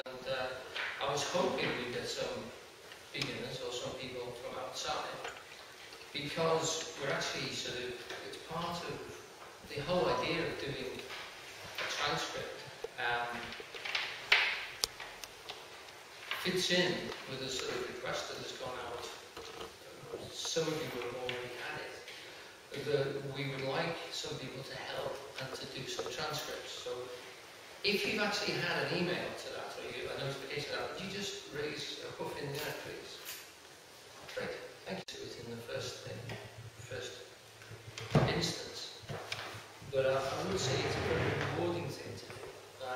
And I was hoping we'd get some beginners or some people from outside, because we're actually sort of, it's part of the whole idea of doing a transcript. Fits in with a sort of request that has gone out. Some of you will have already had it. That we would like some people to help and to do some transcripts. So if you've actually had an email to that or you a notification of that, would you just raise a hoof in there, please? Great. Thank you. To it in the first instance. But I would say it's a very rewarding thing to do.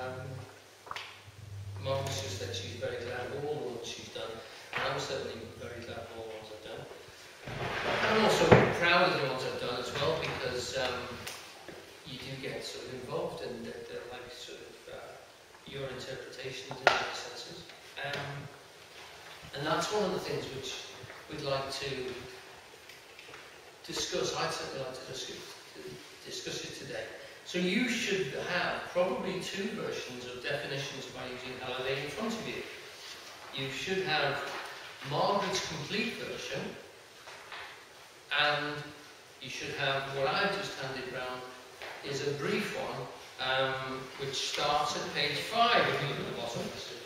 Mark's just said she's very glad of all the ones she's done, and I'm certainly very glad of all the ones I've done. I'm also proud of the ones I've done as well, because you do get sort of involved, and they're like sort of your interpretations in many senses. And that's one of the things which we'd like to discuss. I'd certainly like to discuss it today. So you should have probably two versions of definitions by using Halliday in front of you. You should have Margaret's complete version, and you should have what I've just handed round is a brief one, which starts at page 5 if you look at the bottom.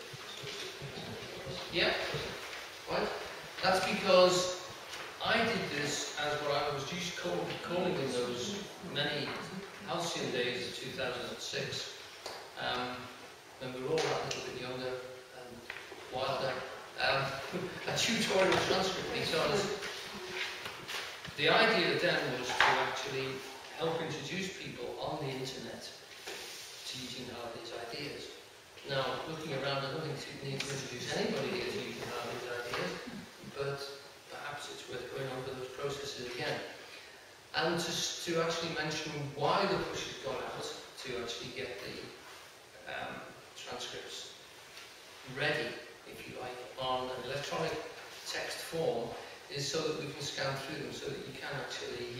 Yeah, right. That's because I did this as what I was used to calling in those many halcyon days of 2006, when we were all a little bit younger and wilder, a tutorial transcript, because the idea then was to actually help introduce people on the internet to using Halliday's ideas. Now, looking around, I don't think you need to introduce anybody to using Halliday's ideas, but perhaps it's worth going over those processes again. And to actually mention why the push has gone out to actually get the transcripts ready, if you like, on an electronic text form, is so that we can scan through them, so that you can actually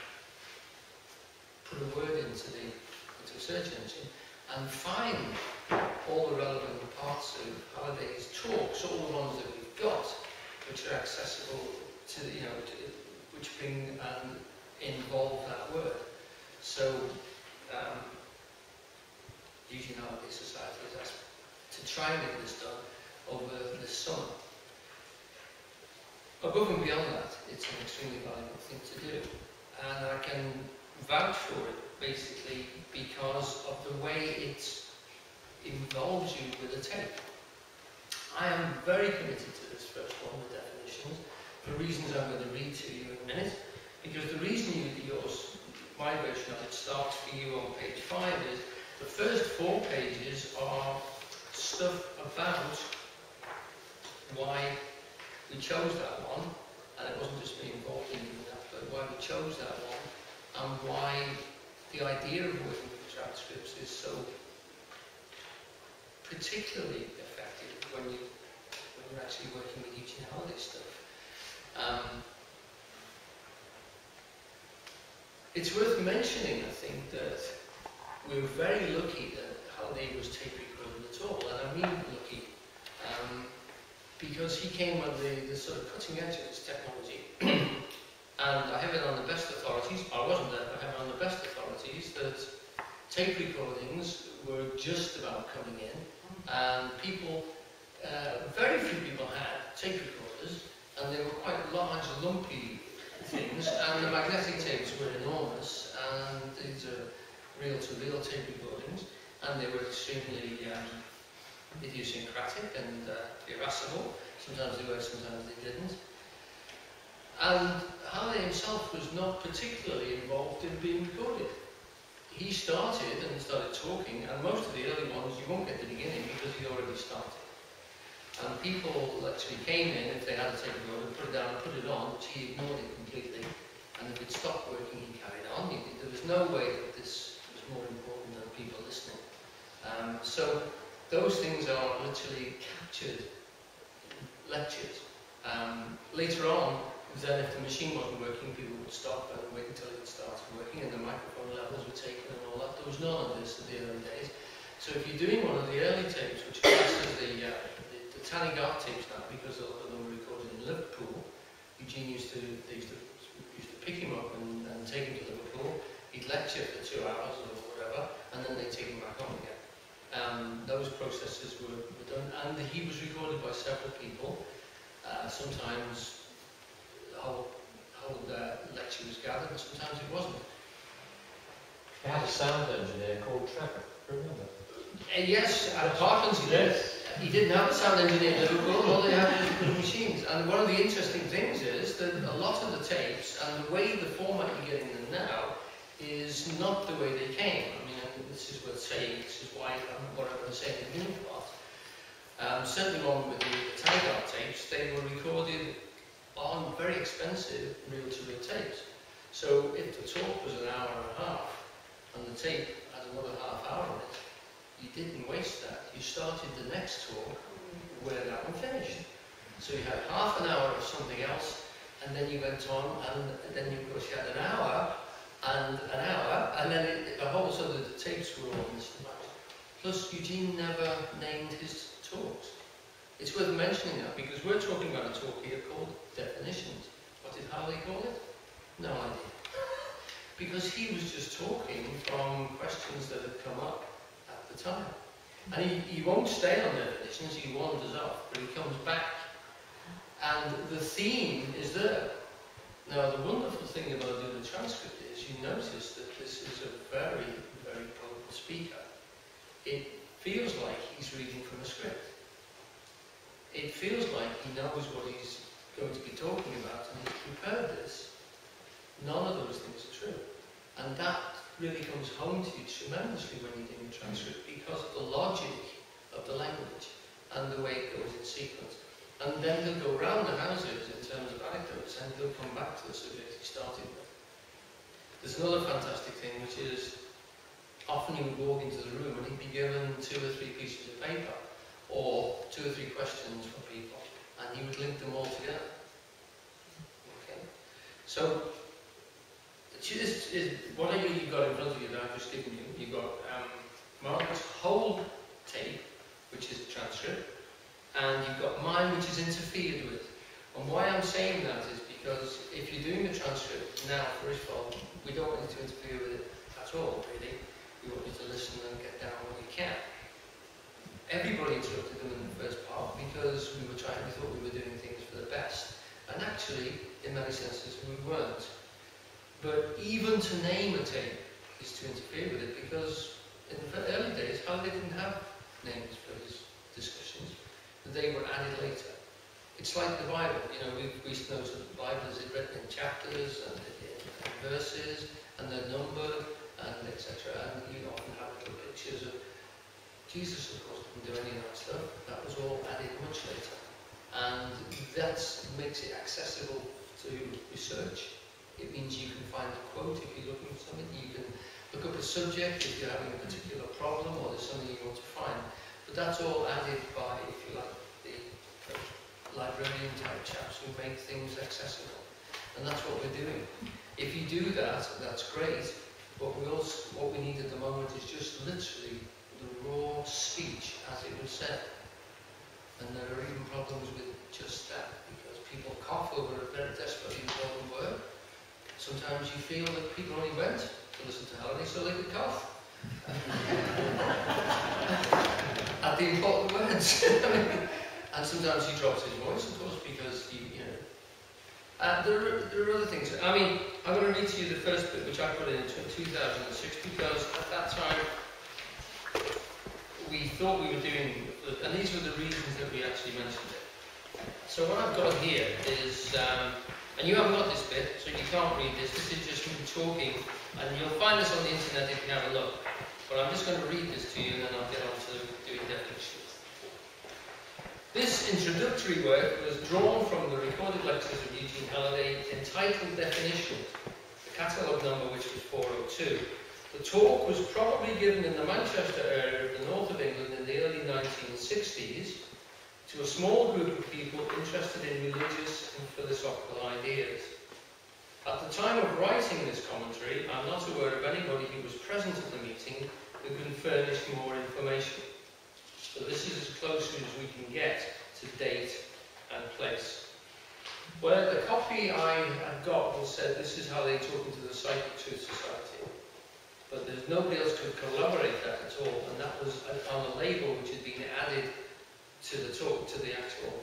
put a word into a search engine and find all the relevant parts of Halliday's talks, all the ones that we've got, which are accessible to, which bring and involve that word. So, using Halliday Society has asked to try and get this done over this summer. Above and beyond that, it's an extremely valuable thing to do. And I can vouch for it, basically, because of the way it involves you with a tape. I am very committed to this first one, the definitions, for reasons I'm going to read to you in a minute. Because the reason my version of it starts for you on page 5 is the first 4 pages are stuff about why we chose that one, and it wasn't just me involved in that, but why we chose that one, and why the idea of working with transcripts is so particularly effective when you're actually working with Eugene Halliday stuff. It's worth mentioning, I think, that we were very lucky that Halliday was tape recorded at all, and I mean lucky, because he came on the sort of cutting edge of this technology. And I have it on the best authorities, I wasn't there, but I have it on the best authorities, that tape recordings were just about coming in, and people, very few people had tape recorders, and they were quite large, lumpy things, and the magnetic tapes were enormous, and these are reel-to-reel tape recordings, and they were extremely idiosyncratic and irascible. Sometimes they were, sometimes they didn't. And Halliday himself was not particularly involved in being recorded. He started and started talking, and most of the early ones you won't get the beginning because he already started. And people actually came in, if they had a tape recorder, put it down and put it on, which he ignored it completely. And if it stopped working, he carried on. There was no way that this was more important than people listening. So those things are literally captured lectures. Later on, then if the machine wasn't working, people would stop and wait until it started working, and the microphone levels were taken and all that. There was none of this in the early days. So if you're doing one of the early tapes, which classes the Italian art tapes now, because a lot of them were recorded in Liverpool. Eugene used to pick him up and take him to Liverpool. He'd lecture for 2 hours or whatever, and then they'd take him back home again. Those processes were done, and he was recorded by several people. Sometimes the whole lecture was gathered, and sometimes it wasn't. They had a sound engineer called Trevor, remember? Yes, at Parklands he did. He didn't have a sound engineer in Liverpool, all they had was good machines. And one of the interesting things is that a lot of the tapes, and the way the format you're getting them now, is not the way they came. I mean, this is worth saying, this is why what I'm going to say in the new part. Certainly on with the Italian art tapes, they were recorded on very expensive reel-to-reel tapes. So if the talk was an hour and a half, and the tape had another half hour in it, you didn't waste that. You started the next talk where that one finished. So you had half an hour of something else, and then you went on, and then of course you had an hour, and then the whole so that the tapes were all mismatched. Plus, Eugene never named his talks. It's worth mentioning that because we're talking about a talk here called Definitions. What did Harley call it? No idea. Because he was just talking from questions that had come up at the time. And he won't stay on definitions, he wanders off, but he comes back. And the theme is there. Now, the wonderful thing about doing the transcript is you notice that this is a very, very potent speaker. It feels like he's reading from a script. It feels like he knows what he's going to be talking about and he's prepared this. None of those things are true. And that really comes home to you tremendously when you're doing a transcript because of the logic of the language and the way it goes in sequence. And then he'll go round the houses in terms of anecdotes and he'll come back to the subject he started with. There's another fantastic thing, which is often he would walk into the room and he'd be given 2 or 3 pieces of paper or 2 or 3 questions from people, and he would link them all together. Okay? So, this is whatever you've got in front of you that I've just given you. You've got Margaret's whole tape, which is a transcript, and you've got mine, which is interfered with. And why I'm saying that is because if you're doing the transcript now for Ishval, we don't want you to interfere with it at all, really. We want you to listen and get down what you can. Everybody interrupted them in the first part because we thought we were doing things for the best. And actually, in many senses, we weren't. But even to name a tape is to interfere with it because in the early days, Harley didn't have names for his discussions. They were added later. It's like the Bible. You know, we know that the Bible is written in chapters and in verses, and they're numbered, and etc. And you often have little pictures of Jesus, of course, didn't do any of that stuff. That was all added much later. And that makes it accessible to research. It means you can find a quote if you're looking for something. You can look up a subject if you're having a particular problem or there's something you want to find. But that's all added by, if you like, the librarian type chaps who make things accessible. And that's what we're doing. If you do that, that's great. But what we need at the moment is just literally the raw speech as it was said. And there are even problems with just that because people cough over a very desperately important word. Sometimes you feel that people only went to listen to Halliday so they could cough at the important words. And sometimes he drops his voice, of course, because you know. There are other things. I mean, I'm going to read to you the first bit, which I put in 2006, because at that time we thought we were doing, and these were the reasons that we actually mentioned it. So what I've got here is. And you haven't got this bit, so you can't read this. This is just me talking, and you'll find this on the internet if you have a look. But I'm just going to read this to you, and then I'll get on to doing definitions. This introductory work was drawn from the recorded lectures of Eugene Halliday entitled Definitions, the catalogue number which was 402. The talk was probably given in the Manchester area of the north of England in the early 1960s, to a small group of people interested in religious and philosophical ideas. At the time of writing this commentary, I'm not aware of anybody who was present at the meeting who can furnish more information. So this is as close as we can get to to date and place. Well, the copy I had got was said this is how they talk into the Psychic Truth Society. But there's nobody else could corroborate that at all, and that was on a label which had been added to the talk, to the actual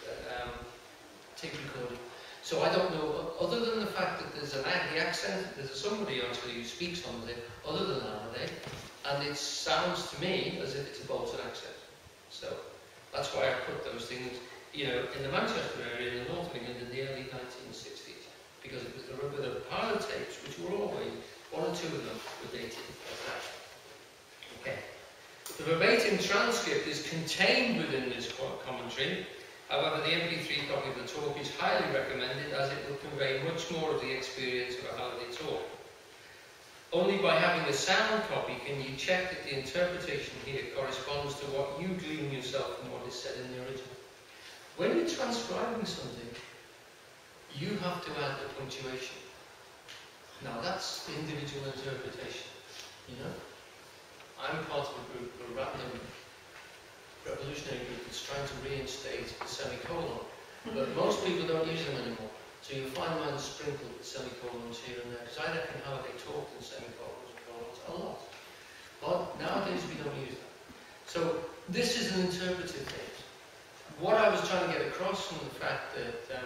tape recording. So I don't know, other than the fact that there's the accent, there's somebody actually who speaks on it, other than that, are they? And it sounds to me as if it's a Bolton accent. So that's why I put those things, you know, in the Manchester area, in the north of England, in the early 1960s. Because there were the pilot tapes, which were always, one or two of them were dated like that. Okay. The verbatim transcript is contained within this commentary. However, the MP3 copy of the talk is highly recommended as it will convey much more of the experience of how they talk. Only by having a sound copy can you check that the interpretation here corresponds to what you glean yourself from what is said in the original. When you're transcribing something, you have to add the punctuation. Now that's the individual interpretation, you know? I'm part of a group, a random revolutionary group that's trying to reinstate the semicolon, but most people don't use them anymore. So you'll find mine sprinkled with semicolons here and there, because I reckon how they talk in semicolons and colons a lot. But nowadays we don't use that. So this is an interpretive thing. What I was trying to get across from the fact that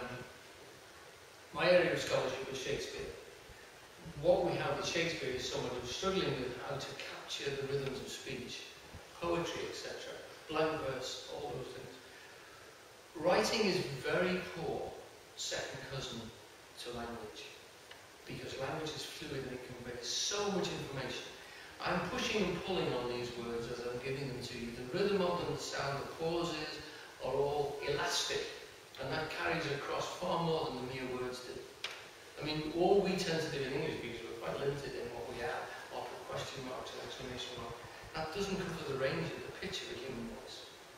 my area of scholarship was Shakespeare. What we have with Shakespeare is someone who's struggling with how to capture the rhythms of speech, poetry, etc., blank verse, all those things. Writing is very poor second cousin to language, because language is fluid and it conveys so much information. I'm pushing and pulling on these words as I'm giving them to you. The rhythm of them, the sound, the pauses are all elastic, and that carries across far more than the mere words do. I mean, all we tend to do in English, because we're quite limited in what we have, are question marks and exclamation marks. That doesn't cover the range of the pitch of a human voice.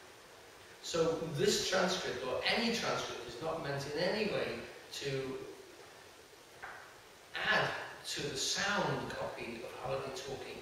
So this transcript, or any transcript, is not meant in any way to add to the sound copy of how they're talking.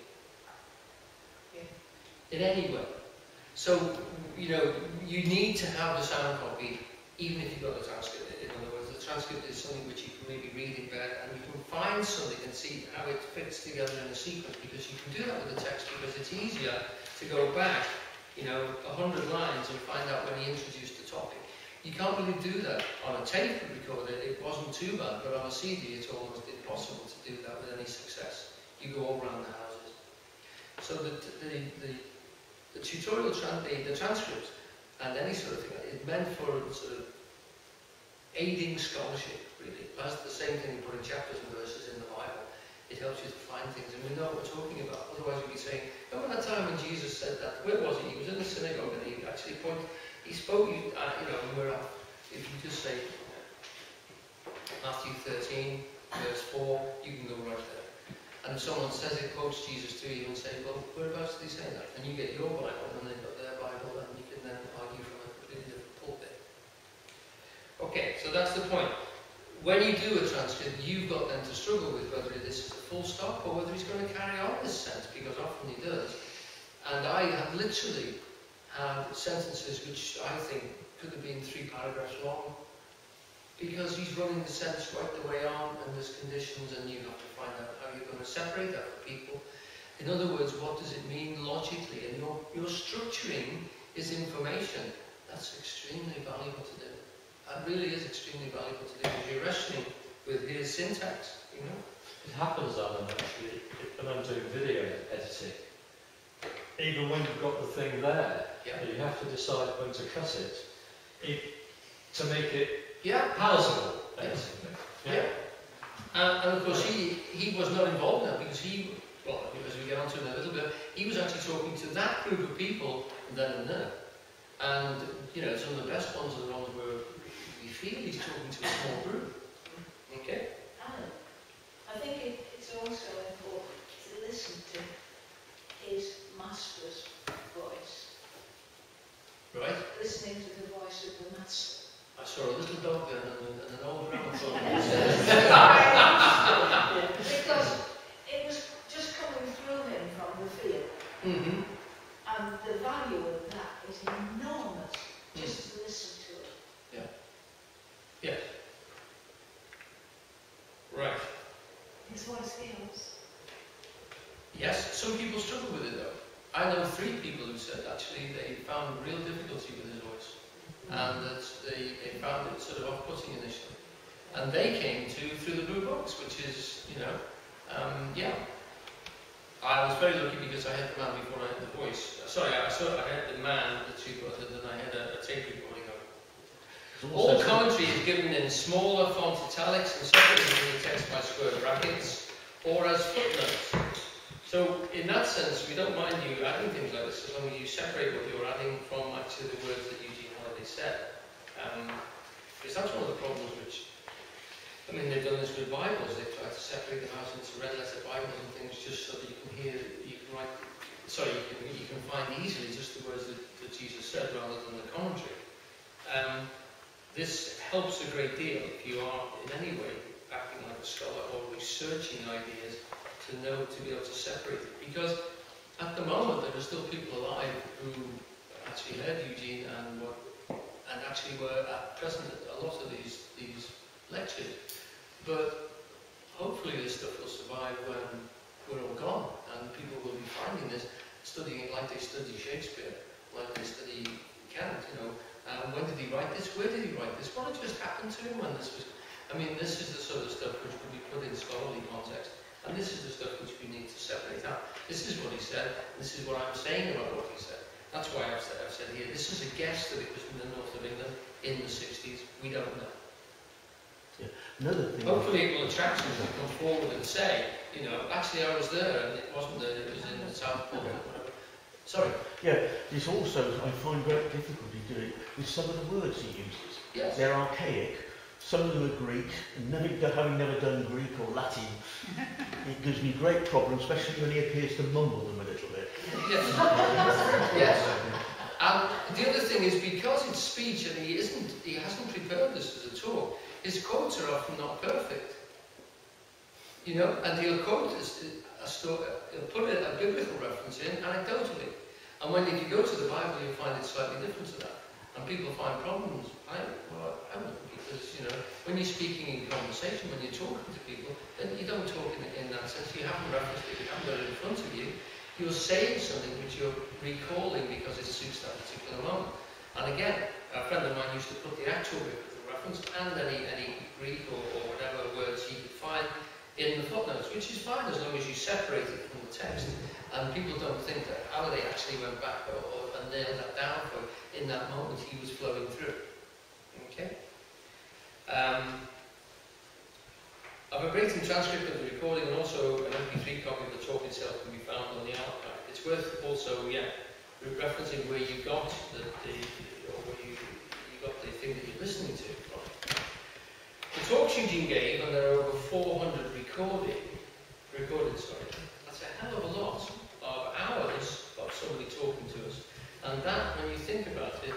In any way. So, you know, you need to have the sound copy, even if you've got the transcript. In other words, the transcript is something which you can maybe read in bed, and you can find something and see how it fits together in a sequence, because you can do that with the text, because it's easier to go back, you know, 100 lines and find out when he introduced the topic. You can't really do that on a tape recorder. It wasn't too bad, but on a CD it's almost impossible to do that with any success. You go all around the houses. So the tutorial, the transcript, and any sort of thing, it's meant for sort of aiding scholarship, really. That's the same thing you put in chapters and verses in the Bible. It helps you to find things, and we know what we're talking about. Otherwise we'd be saying, remember that time when Jesus said that? Where was he? He was in the synagogue, and he actually he spoke, you know, and we're up. If you just say Matthew 13, verse 4, you can go right there. And if someone says it, quotes Jesus to you, and say, well, whereabouts did he say that? And you get your Bible, and they've got their Bible, and you can then argue from a completely different pulpit. Okay, so that's the point. When you do a transcript, you've got then to struggle with whether this is a full stop or whether he's going to carry on this sentence, because often he does. And I have literally had sentences which I think could have been 3 paragraphs long, because he's running the sentence right the way on, and there's conditions, and you have to find out how you're going to separate that for people. In other words, what does it mean logically? And your structuring is information. That's extremely valuable to do. That really is extremely valuable to do, because you're wrestling with his syntax, you know. It happens, Alan, actually, when I'm doing video editing. Even when you've got the thing there, you have to decide when to cut it to make it palatable, basically. And of course, he was not involved in that, because as we get onto it in a little bit, he was actually talking to that group of people then and there. And, you know, some of the best ones are the ones where we feel he's talking to a small group. Okay? Alan, I think it's also important to listen to his master's voice. Right? Listening to the voice of the master. I saw a little dog then and an old gramophone. Because it was just coming through him from the field. And the value of that is enormous, just to listen I know 3 people who said actually they found real difficulty with his voice, and that they found it sort of off-putting initially. And they came through the Blue Books, which is, you know, yeah. I was very lucky because I had the man before I had the voice. Sorry, I had the man, the 2 buttons, and I had a tape recording of it. All commentary is given in smaller font italics and separated from the text by square brackets or as footnotes. So in that sense, we don't mind you adding things like this as long as you separate what you're adding from actually the words that Eugene Halliday said. Because that's one of the problems which, I mean, they've done this with Bibles. They've tried to separate them out into red letter Bibles and things just so that you can hear, you can write, sorry, you can find easily just the words that Jesus said rather than the commentary. This helps a great deal if you are in any way acting like a scholar or researching ideas to know, to be able to separate it. Because at the moment there are still people alive who actually heard Eugene and actually were present at a lot of these lectures. But hopefully this stuff will survive when we're all gone, and people will be finding this, studying it like they study Shakespeare, like they study Kant, you know. When did he write this? Where did he write this? What had just happened to him when this was... I mean, this is the sort of stuff which would be put in scholarly context, and this is the stuff which we need to separate out. This is what he said, and this is what I'm saying about what he said. That's why I've said here, this is a guess that it was in the north of England in the 60s. We don't know. Yeah. Another thing. Hopefully it will attract you to come forward and say, you know, actually I was there and it wasn't there, it was in the South Pole. Sorry. Yeah, this also, I find great difficulty doing with some of the words he uses. Yes. They're archaic, some of them are Greek, and having never done Greek or Latin, it gives me great problems, especially when he appears to mumble them a little bit. Yes. Yes. And the other thing is, because it's speech and he hasn't prepared this as a talk, his quotes are often not perfect. You know, and he'll quote a story, he'll put a biblical reference in anecdotally. And when if you go to the Bible, you'll find it slightly different to that. And people find problems. I wouldn't, because, you know, when you're speaking in conversation, when you're talking to people, then you don't talk in that sense. You haven't referenced it, you haven't got it in front of you. You're saying something which you're recalling because it suits that particular moment. And again, a friend of mine used to put the actual biblical reference and any Greek or whatever words he could find in the footnotes, which is fine as long as you separate it from the text. And people don't think that how they actually went back and nailed that down for in that moment he was flowing through. Okay? A verbatim transcript of the recording and also an MP3 copy of the talk itself can be found on the archive. It's worth also, referencing where you got the thing that you're listening to from. The talks Eugene gave, and there are over 400 recorded, that's a hell of a lot of hours of somebody talking to us. And that, when you think about it,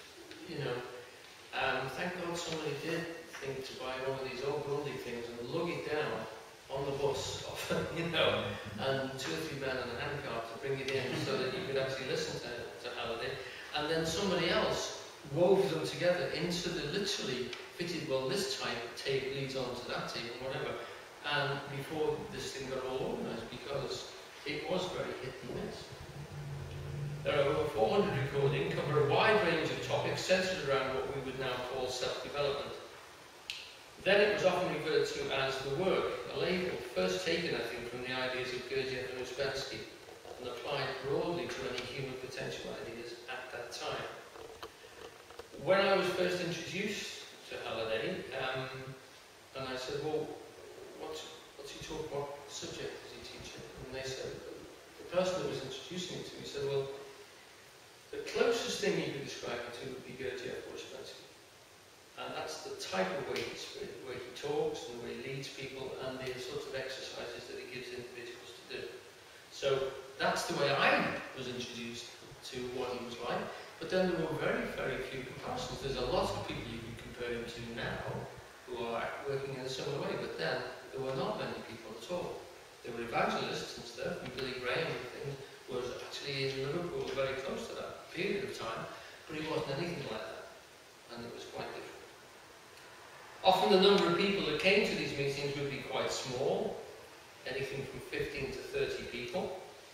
thank God somebody did think to buy one of these old Grundy things and lug it down on the bus, and 2 or 3 men in a handcart to bring it in so that you could actually listen to Halliday. And then somebody else wove them together into the literally fitted, well, this tape leads on to that tape and whatever. And before this thing got all organised, because it was very hit and miss. There are over 400 recordings, cover a wide range of topics centred around what we would now call self-development. Then it was often referred to as the work, a label first taken, I think, from the ideas of Gurdjieff and Uspensky and applied broadly to any human potential ideas at that time. When I was first introduced to Halliday, and I said, well, what's he talking about? What subject is he teaching? And they said, the person that was introducing it to me said, well, the closest thing you could describe it to would be Gurdjieff or Uspensky. And that's the type of way he talks and the way he leads people and the sorts of exercises that he gives individuals to do. So that's the way I was introduced to what he was like. But then there were very, very few comparisons. There's a lot of people you can compare him to now who are working in a similar way, but then there were not many people at all. There were evangelists and stuff, and Billy Graham and things was actually in Liverpool very close to that period of time, but he wasn't anything like that, and it was quite different. Often the number of people that came to these meetings would be quite small, anything from 15 to 30 people.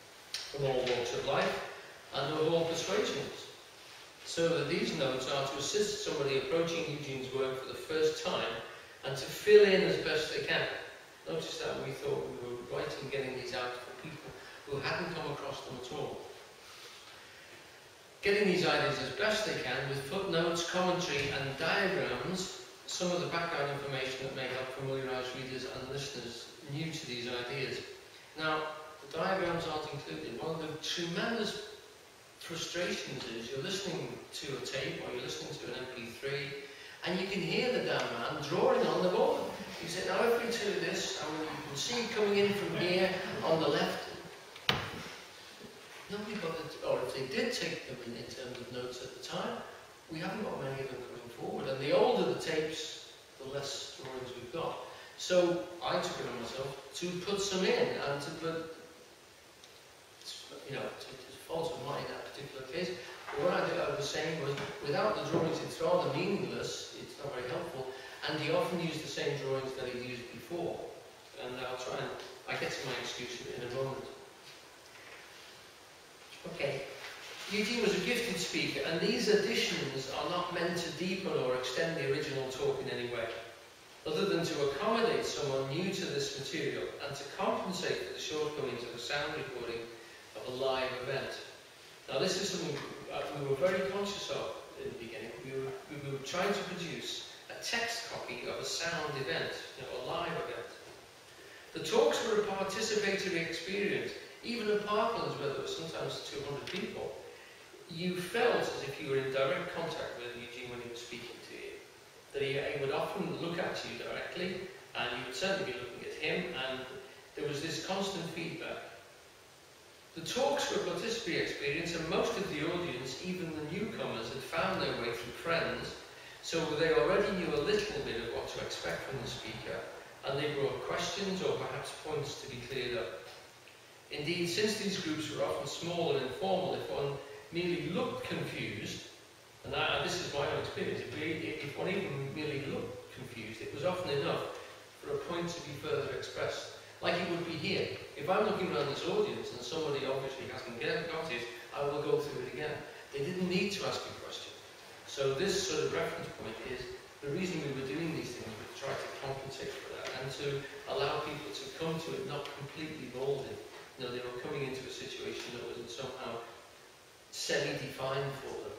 from all walks of life and of all persuasions, so that these notes are to assist somebody approaching Eugene's work for the first time and to fill in as best they can. Notice that we thought we were right in getting these out for people who hadn't come across them at all. Getting these ideas as best they can with footnotes, commentary and diagrams, some of the background information that may help familiarise readers and listeners new to these ideas. Now, the diagrams aren't included. One of the tremendous frustrations is you're listening to a tape or you're listening to an MP3 and you can hear the damn man drawing on the board. You say, now if we do this, and you can see coming in from here on the left. Nobody bothered, or if they did take them in terms of notes at the time, we haven't got many of them coming forward. And the older the tapes, the less drawings we've got. So I took it on myself to put some in and to put, you know, to fault of mine in that particular case. But what I was saying was, without the drawings, it's rather meaningless, it's not very helpful, and he often used the same drawings that he'd used before. And I'll try and, I get to my excuse in a moment. Okay, Eugene was a gifted speaker, and these additions are not meant to deepen or extend the original talk in any way, other than to accommodate someone new to this material and to compensate for the shortcomings of a sound recording of a live event. Now this is something we were very conscious of in the beginning. We were trying to produce a text copy of a sound event, you know, a live event. The talks were a participatory experience. Even at Parklands, where there were sometimes 200 people, you felt as if you were in direct contact with Eugene when he was speaking to you. That he would often look at you directly, and you would certainly be looking at him, and there was this constant feedback. The talks were a participatory experience, and most of the audience, even the newcomers, had found their way through friends, so they already knew a little bit of what to expect from the speaker, and they brought questions or perhaps points to be cleared up. Indeed, since these groups were often small and informal, if one merely looked confused, and this is my own experience, if one even merely looked confused, it was often enough for a point to be further expressed. Like it would be here. If I'm looking around this audience and somebody obviously hasn't got it, I will go through it again. They didn't need to ask a question. So this sort of reference point is the reason we were doing these things was to try to compensate for that and to allow people to come to it not completely molded. You know, they were coming into a situation that wasn't somehow semi-defined for them.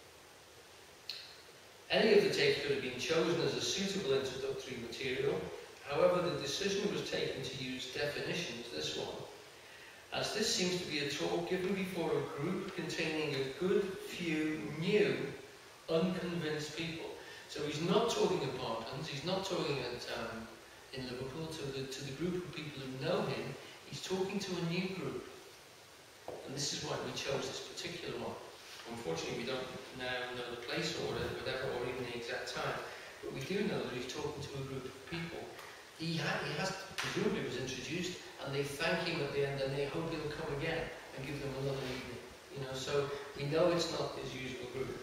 Any of the tapes could have been chosen as a suitable introductory material. However, the decision was taken to use definitions, this one, as this seems to be a talk given before a group containing a good few new, unconvinced people. So he's not talking at Parklands, he's not talking at, in Liverpool to the group of people who know him. He's talking to a new group, and this is why we chose this particular one. Unfortunately, we don't now know the place or whatever, or even the exact time, but we do know that he's talking to a group of people. He has presumably was introduced, and they thank him at the end, and they hope he'll come again and give them another evening. You know, so we know it's not his usual group.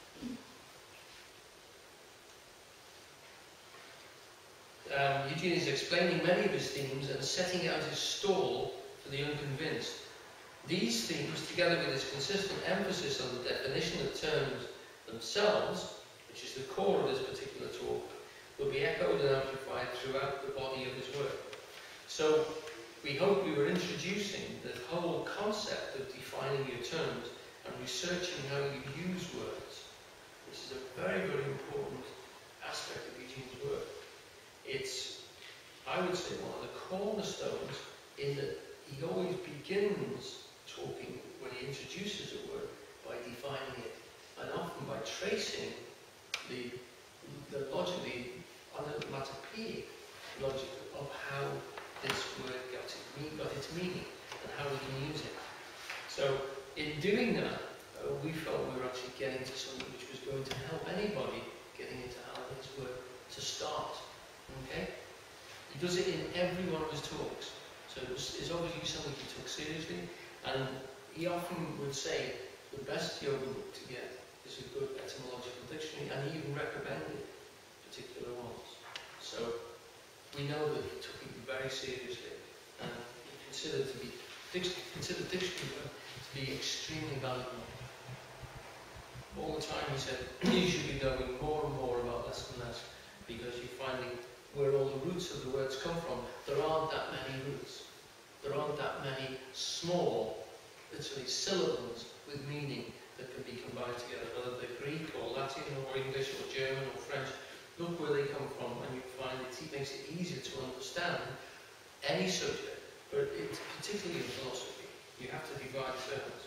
Eugene is explaining many of his themes and setting out his stall for the unconvinced. These themes, together with his consistent emphasis on the definition of terms themselves, which is the core of this particular talk, will be echoed and amplified throughout the body of his work. So we hope we were introducing the whole concept of defining your terms and researching how you use words. This is a very, very important aspect of Eugene's work. It's, I would say, one of the cornerstones in that he always begins talking, when he introduces a word, by defining it, and often by tracing the logic, the onomatopoeic logic of how this word got its meaning and how we can use it. So in doing that, we felt we were actually getting to something which was going to help anybody getting into Alan's work to start. Okay? He does it in every one of his talks. So it's obviously something he took seriously, and he often would say the best yoga book to get is a good etymological dictionary, and he even recommended particular ones. So we know that he took it very seriously, and he considered to be consider dictionary work to be extremely valuable. All the time he said, you should be knowing more and more about less and less, because you're finding where all the roots of the words come from. There aren't that many roots. There aren't that many small, literally syllables with meaning that can be combined together, whether they're Greek or Latin or English or German or French. Look where they come from, and you find it makes it easier to understand any subject, but particularly in philosophy. You have to divide terms.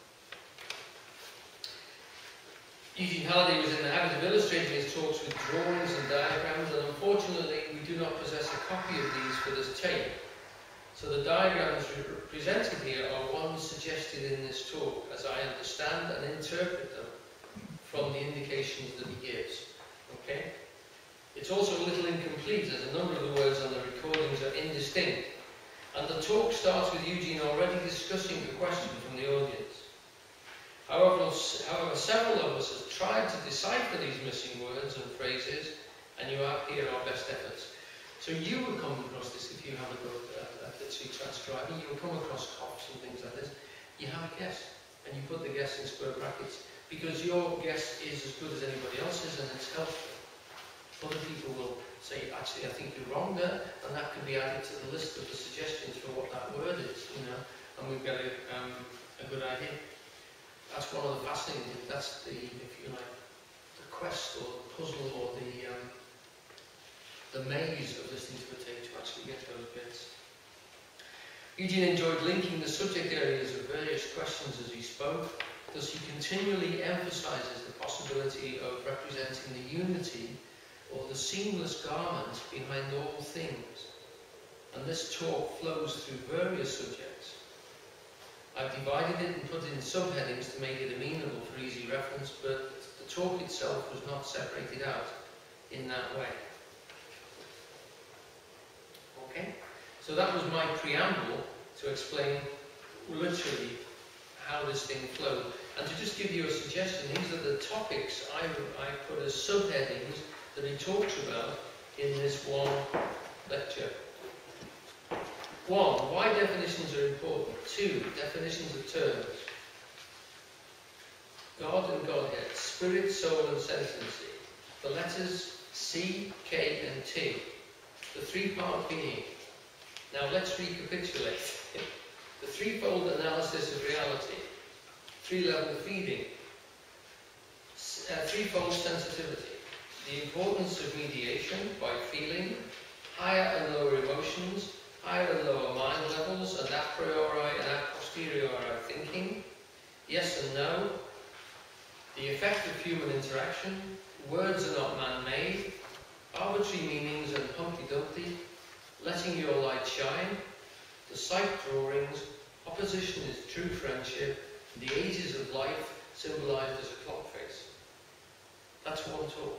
Eugene Halliday was in the habit of illustrating his talks with drawings and diagrams, and unfortunately we do not possess a copy of these for this tape. So the diagrams presented here are ones suggested in this talk, as I understand and interpret them from the indications that he gives. Okay? It's also a little incomplete, as a number of the words on the recordings are indistinct. And the talk starts with Eugene already discussing the question from the audience. However, several of us have tried to decipher these missing words and phrases, and you have here our best efforts. So you will come across this if you have a go at literally transcribing. You will come across coughs and things like this. You have a guess, and you put the guess in square brackets, because your guess is as good as anybody else's, and it's helpful. Other people will say, actually, I think you're wrong there, and that can be added to the list of the suggestions for what that word is, you know, and we've got a good idea. That's one of the fascinating things. That's the, if you like, the quest or the puzzle or the maze of listening to a tape to actually get those bits. Eugene enjoyed linking the subject areas of various questions as he spoke. Thus, he continually emphasizes the possibility of representing the unity or the seamless garment behind all things. And this talk flows through various subjects. I've divided it and put in subheadings to make it amenable for easy reference, but the talk itself was not separated out in that way. Okay? So that was my preamble to explain literally how this thing flowed. And to just give you a suggestion, these are the topics I put as subheadings that he talks about in this one lecture. 1. Why definitions are important. 2. Definitions of terms. God and Godhead. Spirit, soul and sentiency. The letters C, K and T. The three-part being. Now let's recapitulate. The threefold analysis of reality. Three-level feeding. Threefold sensitivity. The importance of mediation by feeling. Higher and lower emotions. Higher and lower mind levels, and a priori and a posteriori thinking. Yes and no. The effect of human interaction. Words are not man-made. Arbitrary meanings and Humpty-Dumpty. Letting your light shine. The sight drawings. Opposition is true friendship. The ages of life symbolized as a clock face. That's one talk.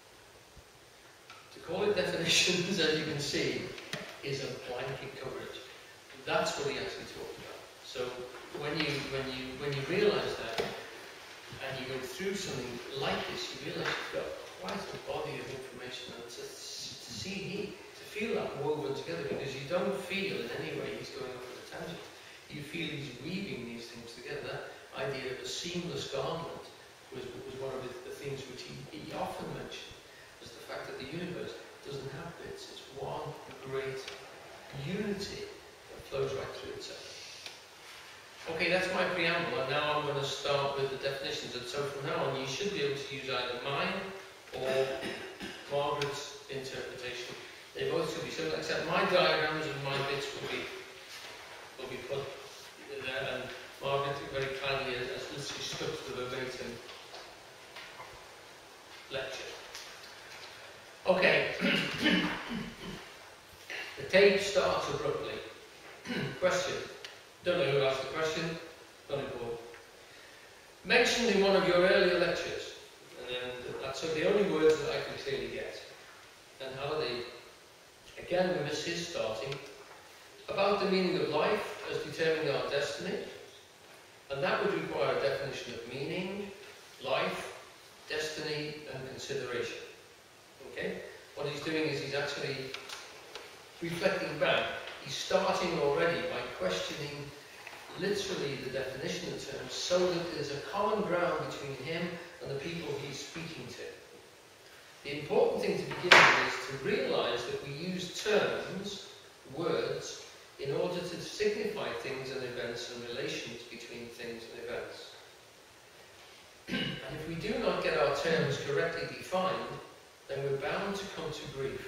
To call it definitions, as you can see, is a blanket coverage. That's what he actually talked about. So when you realise that, and you go through something like this, you realise you've got quite a body of information, and to feel that woven together, because you don't feel in any way he's going off on a tangent. You feel he's weaving these things together. That idea of a seamless garment was one of the things which he often mentioned, as the fact that the universe doesn't have bits. It's one great unity that flows right through itself. Okay, that's my preamble, and now I'm going to start with the definitions. And so from now on, you should be able to use either mine or Margaret's interpretation. They both should be similar, except my diagrams and my bits will be put there, and Margaret very kindly has literally stuck to the verbatim lecture. Okay. The tape starts abruptly. Question. Don't know who asked the question. Not important. Mentioned in one of your earlier lectures, and that's the only words that I could clearly get. And Halliday, again we miss his starting, about the meaning of life as determining our destiny, and that would require a definition of meaning, life, destiny, and consideration. Okay? What he's doing is he's actually reflecting back. He's starting already by questioning literally the definition of terms so that there's a common ground between him and the people he's speaking to. The important thing to begin with is to realise that we use terms, words, in order to signify things and events and relations between things and events. And if we do not get our terms correctly defined, then we're bound to come to grief.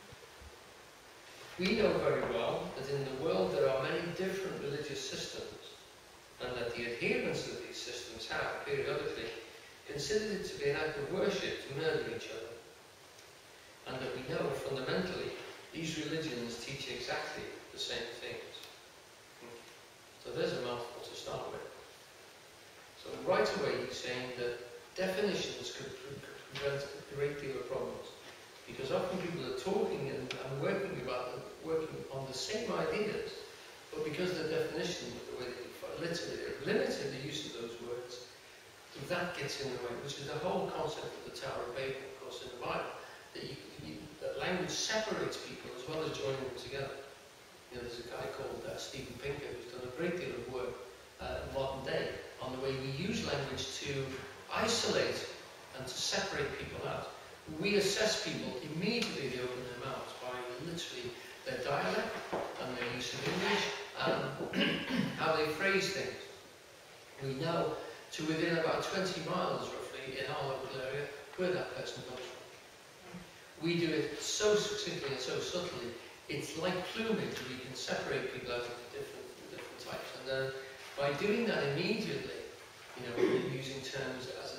We know very well that in the world there are many different religious systems, and that the adherents of these systems have, periodically, considered it to be an act of worship to murder each other. And that we know, fundamentally, these religions teach exactly the same things. So there's a mouthful to start with. So right away he's saying that definitions could prevent a great deal of problems. Because often people are talking and working on the same ideas, but because the definition, the way they limited the use of those words, that gets in the way, which is the whole concept of the Tower of Babel, of course, in the Bible, that language separates people as well as joining them together. You know, there's a guy called Stephen Pinker who's done a great deal of work in modern day on the way we use language to isolate and to separate people out. We assess people immediately, they open their mouths by literally their dialect and their use of English and how they phrase things. We know to within about 20 miles roughly in our local area where that person comes from. We do it so succinctly and so subtly, it's like plumage. We can separate people out into different types. And then by doing that immediately, you know, we're using terms as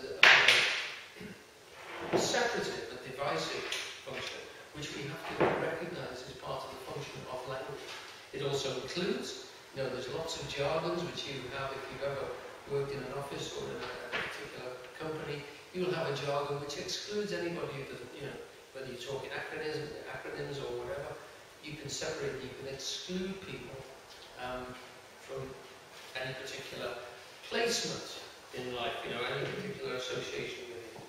a separative and divisive function, which we have to recognise as part of the function of language. It also includes, you know, there's lots of jargons which you have if you've ever worked in an office or in a particular company. You'll have a jargon which excludes anybody who doesn't, you know, whether you're talking acronyms or whatever, you can separate, you can exclude people from any particular placement in life, you know, any particular association with it.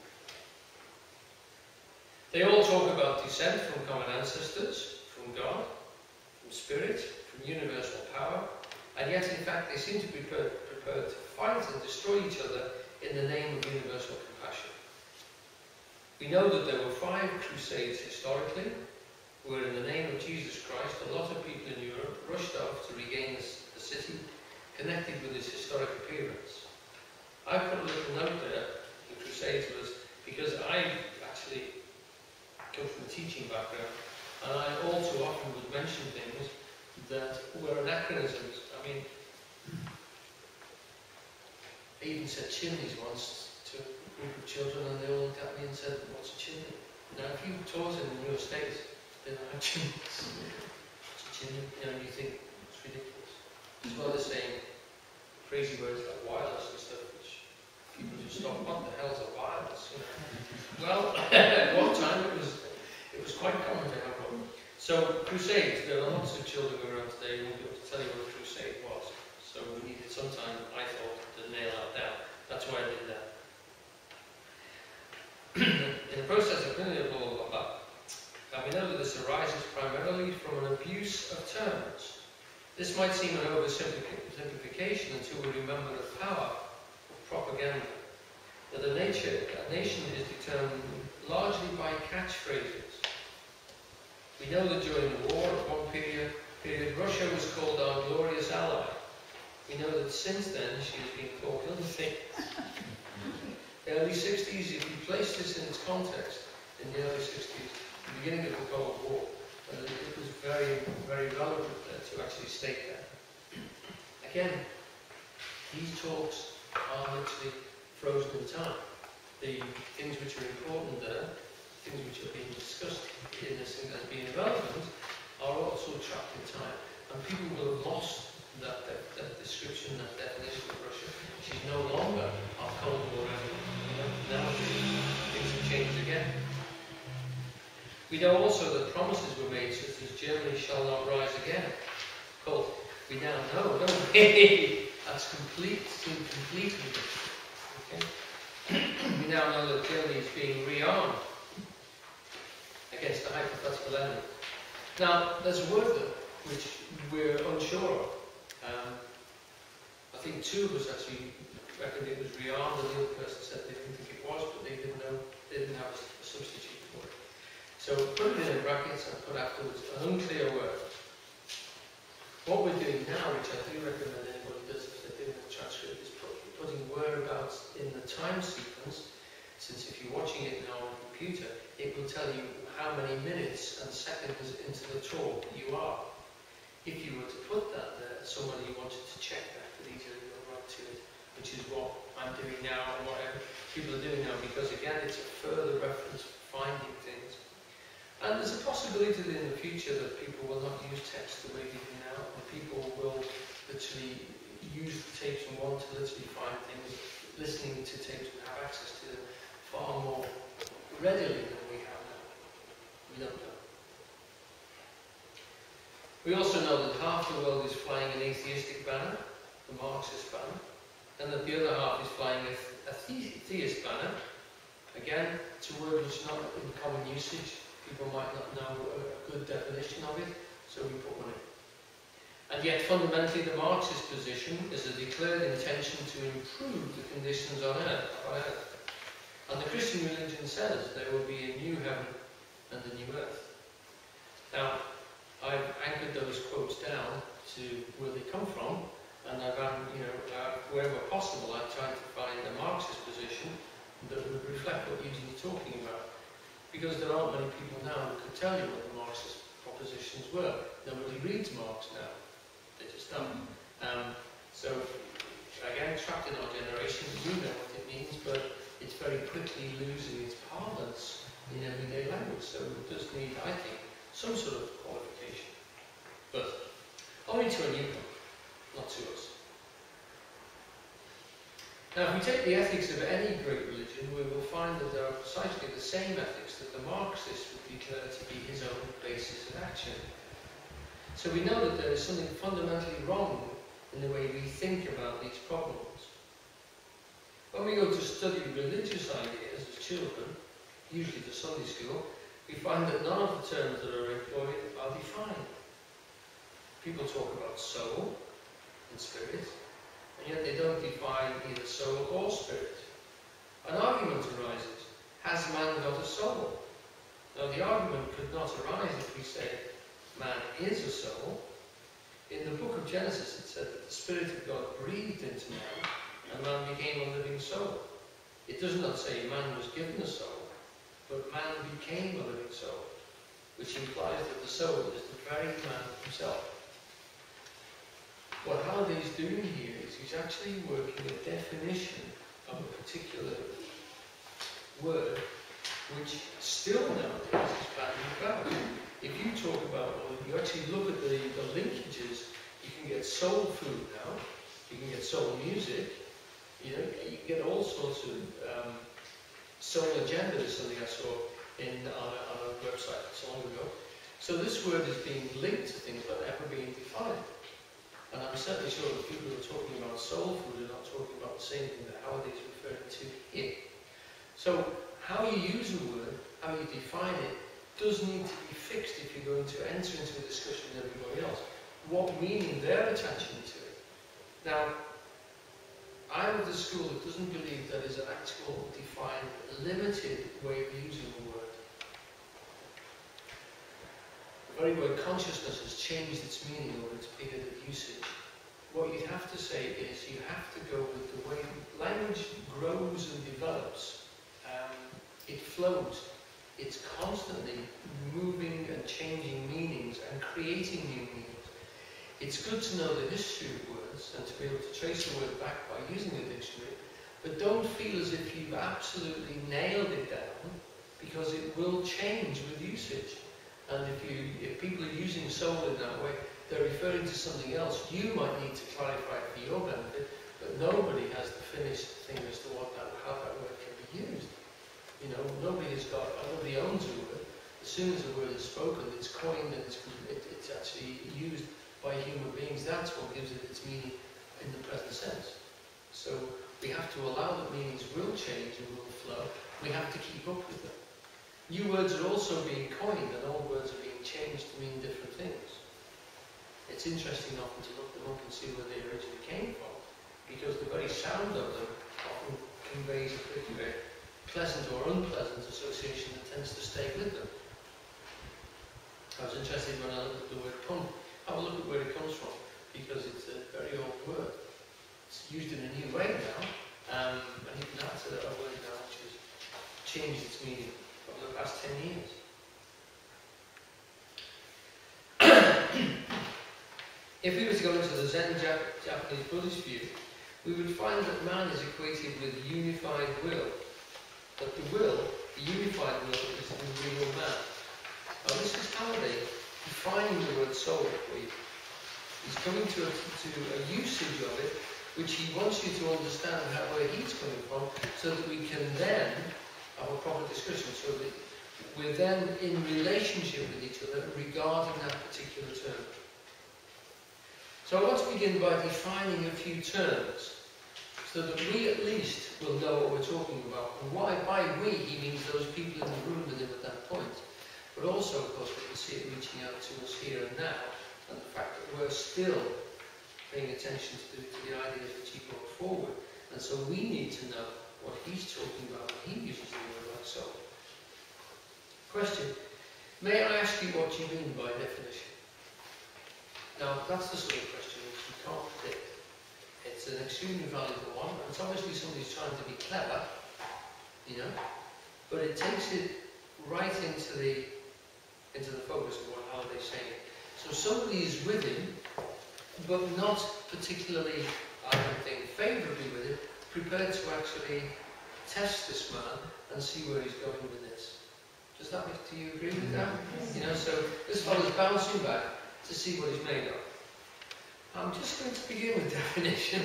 They all talk about descent from common ancestors, from God, from spirit, from universal power, and yet in fact they seem to be prepared to fight and destroy each other in the name of universal compassion. We know that there were 5 crusades historically, where in the name of Jesus Christ, a lot of people in Europe rushed off to regain the city, connected with its historic appearance. I put a little note there, the crusades was, because I actually come from a teaching background, and I all too often would mention things that were anachronisms. I mean, I even said chimneys once to a group of children, and they all looked at me and said, "What's a chimney?" Now, if you taught in your estate, they don't have chimneys. What's a chimney? You know, you think it's ridiculous. As well as saying crazy words like wireless and stuff, which people just stop. What the hell's a wireless? You know? Well, at one time it was quite common to have one. So crusades. There are lots of children around today who won't be able to tell you what a crusade was. So we needed some time, I thought, to nail that down. That's why I did that. In the process of blah, blah, blah, blah. And we know that this arises primarily from an abuse of terms. This might seem an oversimplification until we remember the power of propaganda. That a nation is determined largely by catchphrases. We know that during the war, at one period, Russia was called our glorious ally. We know that since then she has been called other things. Early 60s, if you place this in its context, in the early 60s, the beginning of the Cold War, it was very, very relevant to actually state that. Again, these talks are literally frozen in time. The things which are important there, things which are being discussed in this thing as being relevant, are also trapped in time. And people will have lost that description, that definition of Russia. She's no longer our Cold War enemy. Now things have changed again. We know also that promises were made such as Germany shall not rise again. Quote, we now know, don't we? That's completely different. Okay? We now know that Germany is being rearmed against a hypothetical enemy. Now, there's a word that which we're unsure of. I think two of us actually reckoned it was rearmed, and the other person said they didn't think it was, but they didn't know, they didn't have a substitute for it. So put it in brackets and put afterwards an unclear word. What we're doing now, which I do recommend anybody does if they're doing the transcript, is putting whereabouts in the time sequence, since if you're watching it now on a computer, it will tell you how many minutes and seconds into the talk you are. If you were to put that there, somebody wanted to check that, could easily go right to it, which is what I'm doing now and what people are doing now, because again, it's a further reference for finding things. And there's a possibility that in the future that people will not use text the way they do now, and people will literally use the tapes and want to literally find things, listening to tapes and have access to them far more readily than we have now. We don't know. We also know that half the world is flying an atheistic banner, the Marxist banner, and that the other half is flying a theist banner. Again, it's a word which is not in common usage. People might not know a good definition of it, so we put one in. And yet, fundamentally, the Marxist position is a declared intention to improve the conditions on earth. And the Christian religion says there will be a new heaven and a new earth. Now, I've anchored those quotes down to where they come from, and wherever possible, I've tried to find a Marxist position that would reflect what you're talking about. Because there aren't many people now who could tell you what the Marxist propositions were. Nobody reads Marx now. They just don't. So, again, trapped in our generation, we know what it means, but it's very quickly losing its parlance in everyday language. So it does need, I think, some sort of qualification. But only to a newcomer, not to us. Now, if we take the ethics of any great religion, we will find that there are precisely the same ethics that the Marxist would declare to be his own basis of action. So we know that there is something fundamentally wrong in the way we think about these problems. When we go to study religious ideas as children, usually to Sunday school, we find that none of the terms that are employed are defined. People talk about soul and spirit, and yet they don't define either soul or spirit. An argument arises: has man got a soul? Now, the argument could not arise if we say man is a soul. In the book of Genesis, it said that the Spirit of God breathed into man, and man became a living soul. It does not say man was given a soul, but man became a living soul, which implies that the soul is the very man himself. What Halliday's doing here is he's actually working a definition of a particular word, which still nowadays is battered about. If you talk about, or if you actually look at the linkages, you can get soul food now, you can get soul music, you can get all sorts of soul agenda is something I saw on a website not so long ago. So this word is being linked to things that are never being defined. And I'm certainly sure that people who are talking about soul food are not talking about the same thing that Howard is referring to here. So how you use a word, how you define it, does need to be fixed if you're going to enter into a discussion with everybody else. What meaning they're attaching to it. Now, I'm of the school that doesn't believe there is an actual, defined, limited way of using a word. The very word consciousness has changed its meaning or its bigoted usage. What you'd have to say is you have to go with the way language grows and develops. It flows. It's constantly moving and changing meanings and creating new meanings. It's good to know the history of words and to be able to trace a word back by using a dictionary, but don't feel as if you've absolutely nailed it down, because it will change with usage. And if people are using soul in that way, they're referring to something else. You might need to clarify it for your benefit, but nobody has the finished thing as to how that word can be used. You know, nobody owns a word. As soon as a word is spoken, it's coined and it's actually used by human beings. That's what gives it its meaning in the present sense. So we have to allow that meanings will change and will flow. We have to keep up with them. New words are also being coined and old words are being changed to mean different things. It's interesting often to look them up and see where they originally came from. because the very sound of them often conveys a particular pleasant or unpleasant association that tends to stay with them. I was interested when I looked at the word pump. Have a look at where it comes from, because it's a very old word. It's used in a new way now, and even that's a word now which has changed its meaning over the past 10 years. If we were to go into the Zen Japanese Buddhist view, we would find that man is equated with unified will. That the will, the unified will, is the real man. Now this is how they defining the word soul for you. He's coming to a usage of it, which he wants you to understand where he's coming from, so that we can then have a proper discussion, so that we're then in relationship with each other regarding that particular term. So I want to begin by defining a few terms, so that we at least will know what we're talking about. And why, by we, he means those people in the room with him at that point. But also, of course, we can see it reaching out to us here and now, and the fact that we're still paying attention to the ideas that he brought forward. And so we need to know what he's talking about when he uses the word like soul. Question: may I ask you what you mean by definition? Now, that's the sort of question which you can't predict. It's an extremely valuable one, and it's obviously somebody's trying to be clever, you know, but it takes it right into the focus of how they say it. So somebody is with him, but not particularly, I don't think, favourably with him, prepared to actually test this man and see where he's going with this. Do you agree with that? You know, so this fellow's bouncing back to see what he's made of. I'm just going to begin with definition.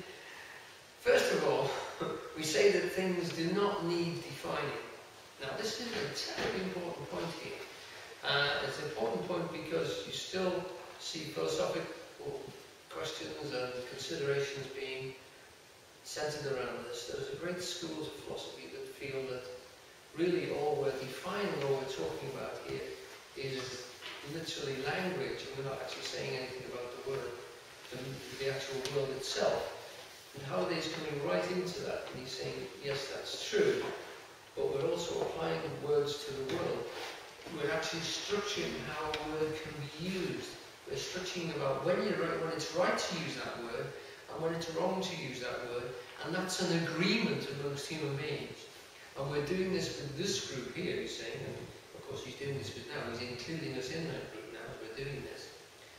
First of all, we say that things do not need defining. Now, this is a terribly important point here. It's an important point because you still see philosophical questions and considerations being centered around this. There's a great schools of philosophy that feel that really all we're defining, all we're talking about here is literally language, and we're not actually saying anything about the word, the actual word itself. And Halliday's coming right into that, and he's saying, yes, that's true, but we're also applying words to the world. We're actually structuring how a word can be used. We're structuring about when it's right to use that word, and when it's wrong to use that word, and that's an agreement amongst human beings. And we're doing this with this group here, he's saying, and of course he's doing this with now, he's including us in that group now as we're doing this.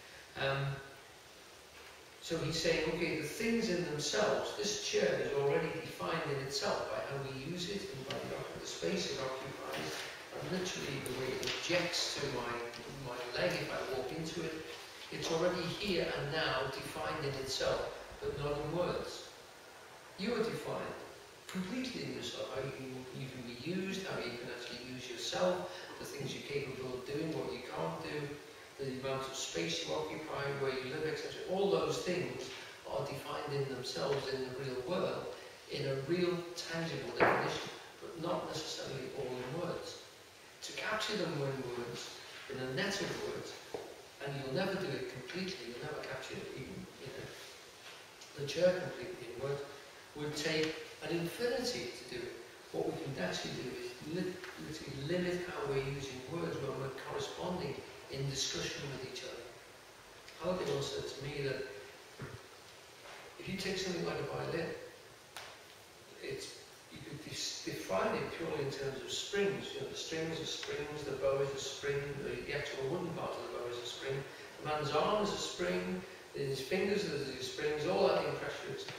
So he's saying, okay, the things in themselves, this chair is already defined in itself by how we use it and by the space it occupies, and literally the way it objects to my leg if I walk into it. It's already here and now defined in itself, but not in words. You are defined completely in yourself, how you can be used, how you can actually use yourself, the things you're capable of doing, what you can't do, the amount of space you occupy, where you live, etc. All those things are defined in themselves in the real world, in a real tangible definition, but not necessarily all in words. To capture them in words, in a net of words, and you'll never do it completely, you'll never capture it even, the chair completely in words, would take an infinity to do it. What we can actually do is literally limit how we're using words when we're corresponding in discussion with each other. Halliday once said to me that if you take something like a violin, you could define it purely in terms of springs. The strings are springs, the bow is a spring, the actual wooden part of the bow is a spring, the man's arm is a spring, his fingers are the springs, all that in pressure is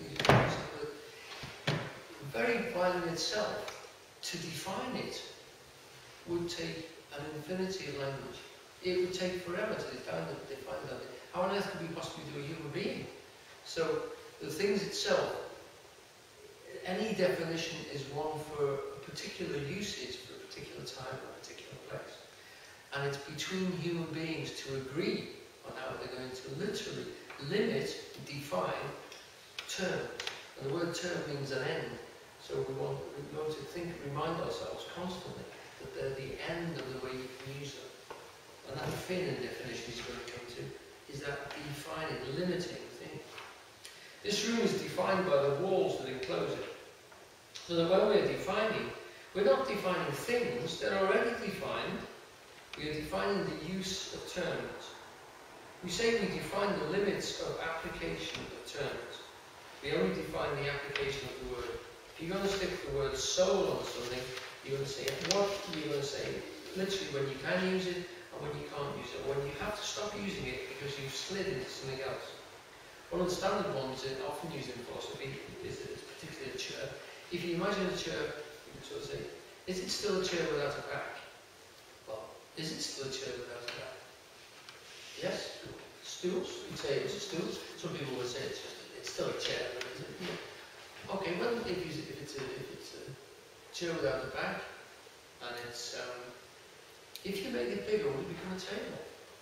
the very violin itself. To define it would take an infinity of language. It would take forever to define that. How on earth could we possibly do a human being? So the things itself, any definition is one for a particular usage, for a particular time, or a particular place. And it's between human beings to agree on how they're going to literally limit, define terms. And the word term means an end. So we want to remind ourselves constantly that they're the end of the way you can use them. And that fin in definition is going to come to, is that defining, limiting thing. This room is defined by the walls that enclose it. So that when we're defining, we're not defining things, they're already defined. We are defining the use of terms. We say we define the limits of application of terms. We only define the application of the word. If you're going to stick the word soul on something, you're going to say what, you're going to say literally when you can use it and when you can't use it, or when you have to stop using it because you've slid into something else. One of the standard ones often used in philosophy is particularly a chair. If you imagine a chair, you can sort of say, is it still a chair without a back? Well, is it still a chair without a back? Yes. Stools, you'd say it's a stool. Some people would say it's still a chair. Okay, well, if it's a chair without a back, and it's if you make it bigger, will it become a table?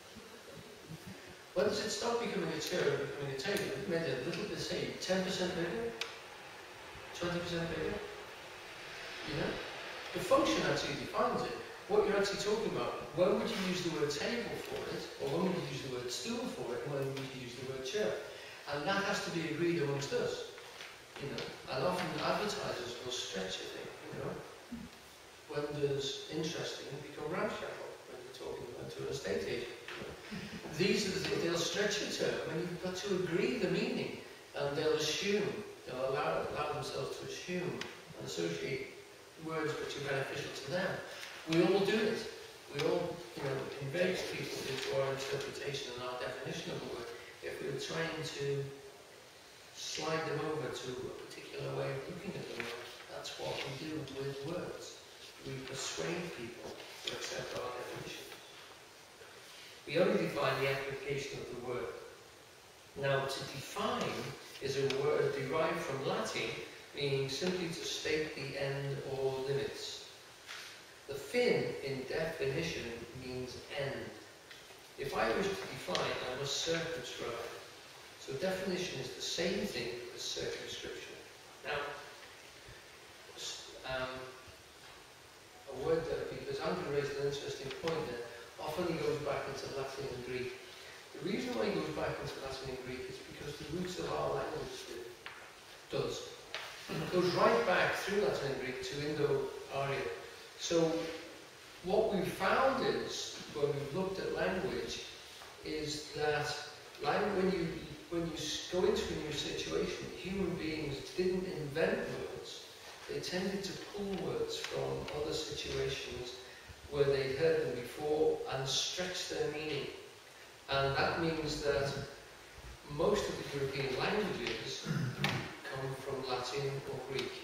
When does it stop becoming a chair and becoming a table? If you made it a little bit, say 10% bigger, 20% bigger. You know, the function actually defines it. What you're actually talking about, when would you use the word table for it, or when would you use the word stool for it, and when would you use the word chair? And that has to be agreed amongst us. You know, and often advertisers will stretch a thing, you know. When does interesting become ramshackle when you're talking to an estate agent? You know? These are the things, they'll stretch a term, and you've got to agree the meaning, and they'll assume, they'll allow themselves to assume and associate words which are beneficial to them. We all do it. We all, you know, engage people into our interpretation and our definition of the word. If we're trying to slide them over to a particular way of looking at the word, that's what we do with words. We persuade people to accept our definitions. We only define the application of the word. Now, to define is a word derived from Latin, meaning simply to state the end or limits. The fin in definition means end. If I wish to define, I must circumscribe. So definition is the same thing as circumscription. Now, a word that, because Andrew raised an interesting point there, often he goes back into Latin and Greek. The reason why he goes back into Latin and Greek is because the roots of our language does. It goes right back through Latin and Greek to Indo-Aryan. So what we've found is, when we've looked at language, is that when you go into a new situation, human beings didn't invent words. They tended to pull words from other situations where they'd heard them before and stretch their meaning. And that means that most of the European languages come from Latin or Greek.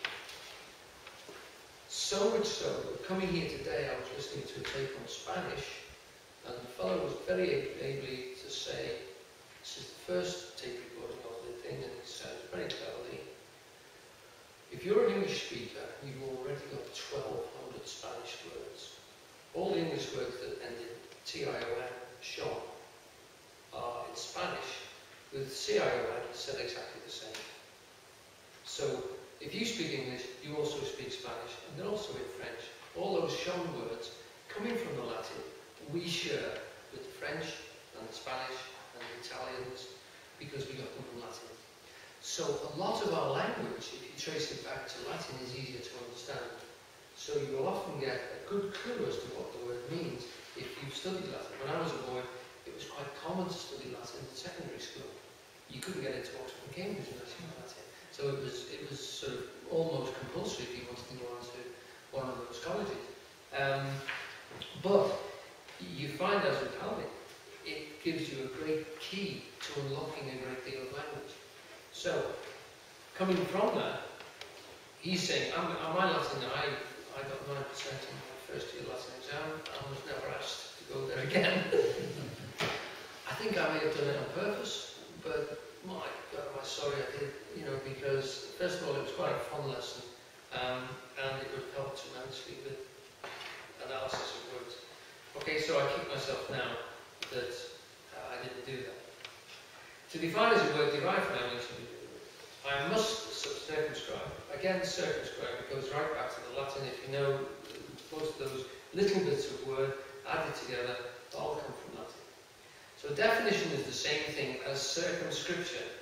So much so, that coming here today, I was listening to a tape on Spanish, and the fellow was very ably to say, this is the first tape recording of the thing, and it sounds very cleverly. If you're an English speaker, you've already got 1,200 Spanish words. All the English words that end in T-I-O-N, shon, are in Spanish, with C-I-O-N said exactly the same. So, if you speak English, you also speak Spanish, and then also in French. All those shon words coming from the Latin, we share with the French and the Spanish and the Italians, because we got them from Latin. So a lot of our language, if you trace it back to Latin, is easier to understand. So you will often get a good clue as to what the word means if you've studied Latin. When I was a boy, it was quite common to study Latin in secondary school. You couldn't get into Oxford and Cambridge unless you knew Latin. So it was sort of almost compulsory if you wanted to go on to one of those colleges. But you find, as with Calvin, it gives you a great key to unlocking a great deal of language. So, coming from that, he's saying, am I Latin? I got 9% in my first year Latin exam. I was never asked to go there again. I think I may have done it on purpose, but my God, am I sorry I did, you know, because first of all, it was quite a fun lesson, and it would help tremendously with analysis of words. Okay, so I kick myself now that I didn't do that. To define as a word derived from language, I must circumscribe. Again, circumscribe, it goes right back to the Latin. If you know, most of those little bits of word added together all come from Latin. So definition is the same thing as circumscription.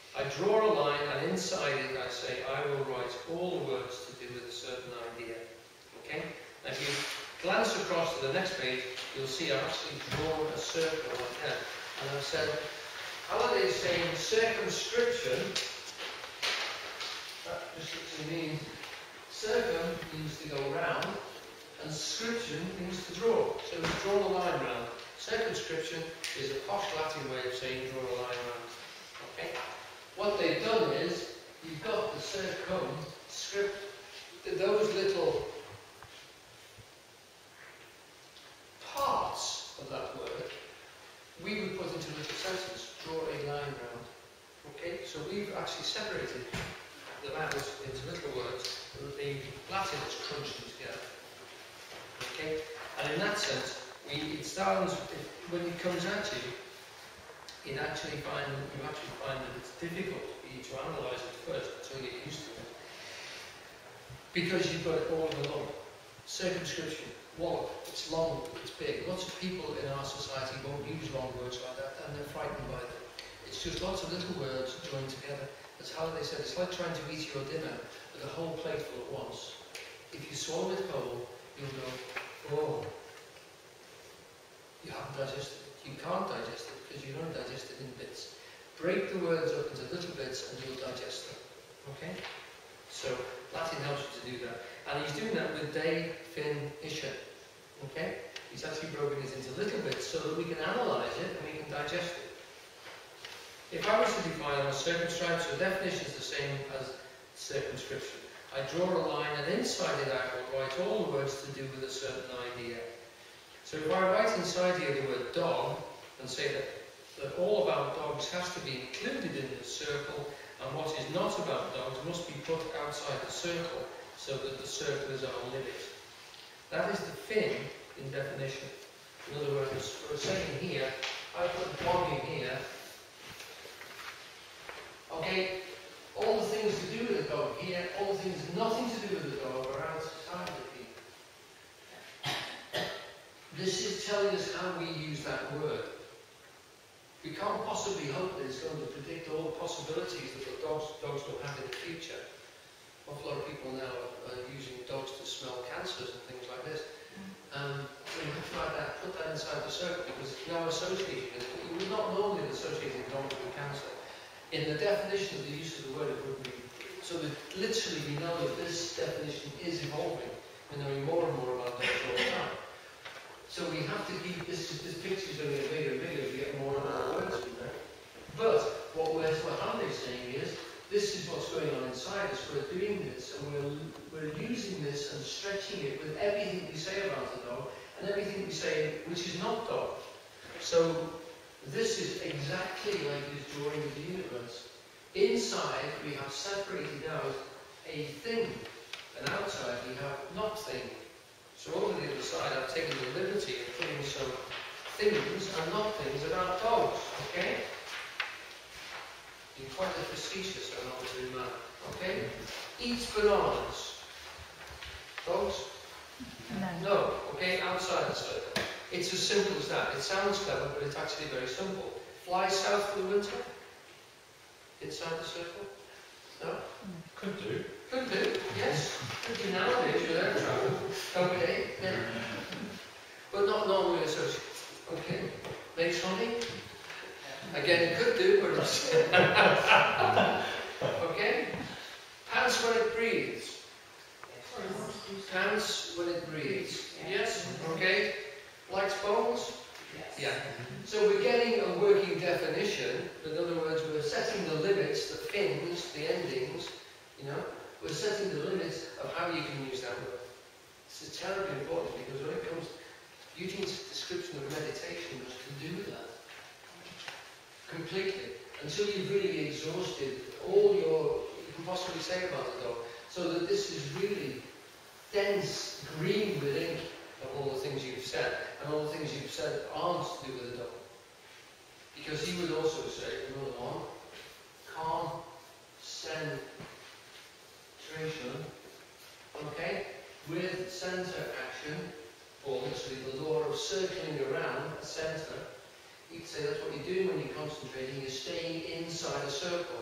I draw a line, and inside it I say I will write all the words to do with a certain idea. Okay? Now if you glance across to the next page, you'll see I've actually drawn a circle like that. And I've said, Halliday's saying circumscription, that just literally means circum means to go round, and scription means to draw. So we've drawn a line round. Circumscription is a posh Latin way of saying draw a line round. Okay? What they've done is, you've got the circumscript, those little parts of that word, we would put into a little sentence, draw a line round. Okay? So we've actually separated the vowels into little words, and the Latin is crunched them together. Okay? And in that sense, it sounds, when it comes at you, you actually find that it's difficult for you to analyse it first until you get used to it. Because you've got it all along. Circumscription, wallop, it's long, it's big. Lots of people in our society won't use long words like that, and they're frightened by them. It's just lots of little words joined together. That's how they said, it's like trying to eat your dinner with a whole plate full at once. If you swallow it whole, you'll go, oh, you haven't digested it. You can't digest it because you don't digest it in bits. Break the words up into little bits and you'll digest them. Okay? So Latin helps you to do that. And he's doing that with definition. Okay? He's actually broken it into little bits so that we can analyse it and we can digest it. If I was to define a circumscribe, so definition is the same as circumscription. I draw a line and inside it I will write all the words to do with a certain idea. So if I write inside here the word dog and say that all about dogs has to be included in the circle, and what is not about dogs must be put outside the circle so that the circle is our limit. That is the fin in definition. In other words, we're saying here, I put dog in here. Okay, all the things to do with a dog here, all the things nothing to do with the dog are outside the fin. This is telling us how we use that word. We can't possibly hope that it's going to predict all the possibilities that the dogs will have in the future. An awful lot of people now are using dogs to smell cancers and things like this. So you have to like that, put that inside the circle because it's now associated with it. You would not normally associate dogs with cancer. In the definition of the use of the word, it wouldn't be. So that literally we know that this definition is evolving. We're knowing more and more about dogs all the time. So we have to keep this picture is going to get bigger and bigger as we get more and more words in there. But what Halliday's saying is, this is what's going on inside us. We're doing this and we're using this and stretching it with everything we say about the dog and everything we say which is not dog. So this is exactly like this drawing of the universe. Inside we have separated out a thing, and outside we have not thing. So over the other side I've taken the liberty of putting some things and not things about dogs, okay? Being quite a facetious and arbitrary man, okay? Eats bananas. Dogs? No, okay, outside the circle. It's as simple as that. It sounds clever, but it's actually very simple. Fly south for the winter? Inside the circle? No? Could do. Could do, yes. Could do nowadays with air travel. Okay, yeah. But not normally associated. Okay. Makes honey? Again, could do, but not. Okay? Pants when it breathes. Pants when it breathes. Yes? Okay? Likes bones? Yeah. So we're getting a working definition. In other words, we're setting the limits, the fins, the endings, you know. We're setting the limits of how you can use that word. This is terribly important because when it comes, Eugene's description of meditation was to do that. Completely. Until you've really exhausted all you can possibly say about the dog. So that this is really dense, green with ink of all the things you've said. And all the things you've said aren't to do with the dog. Because he would also say, another one, concentration, okay, with centre action, or literally the law of circling around a centre, You'd say that's what you're doing when you're concentrating, you're staying inside a circle.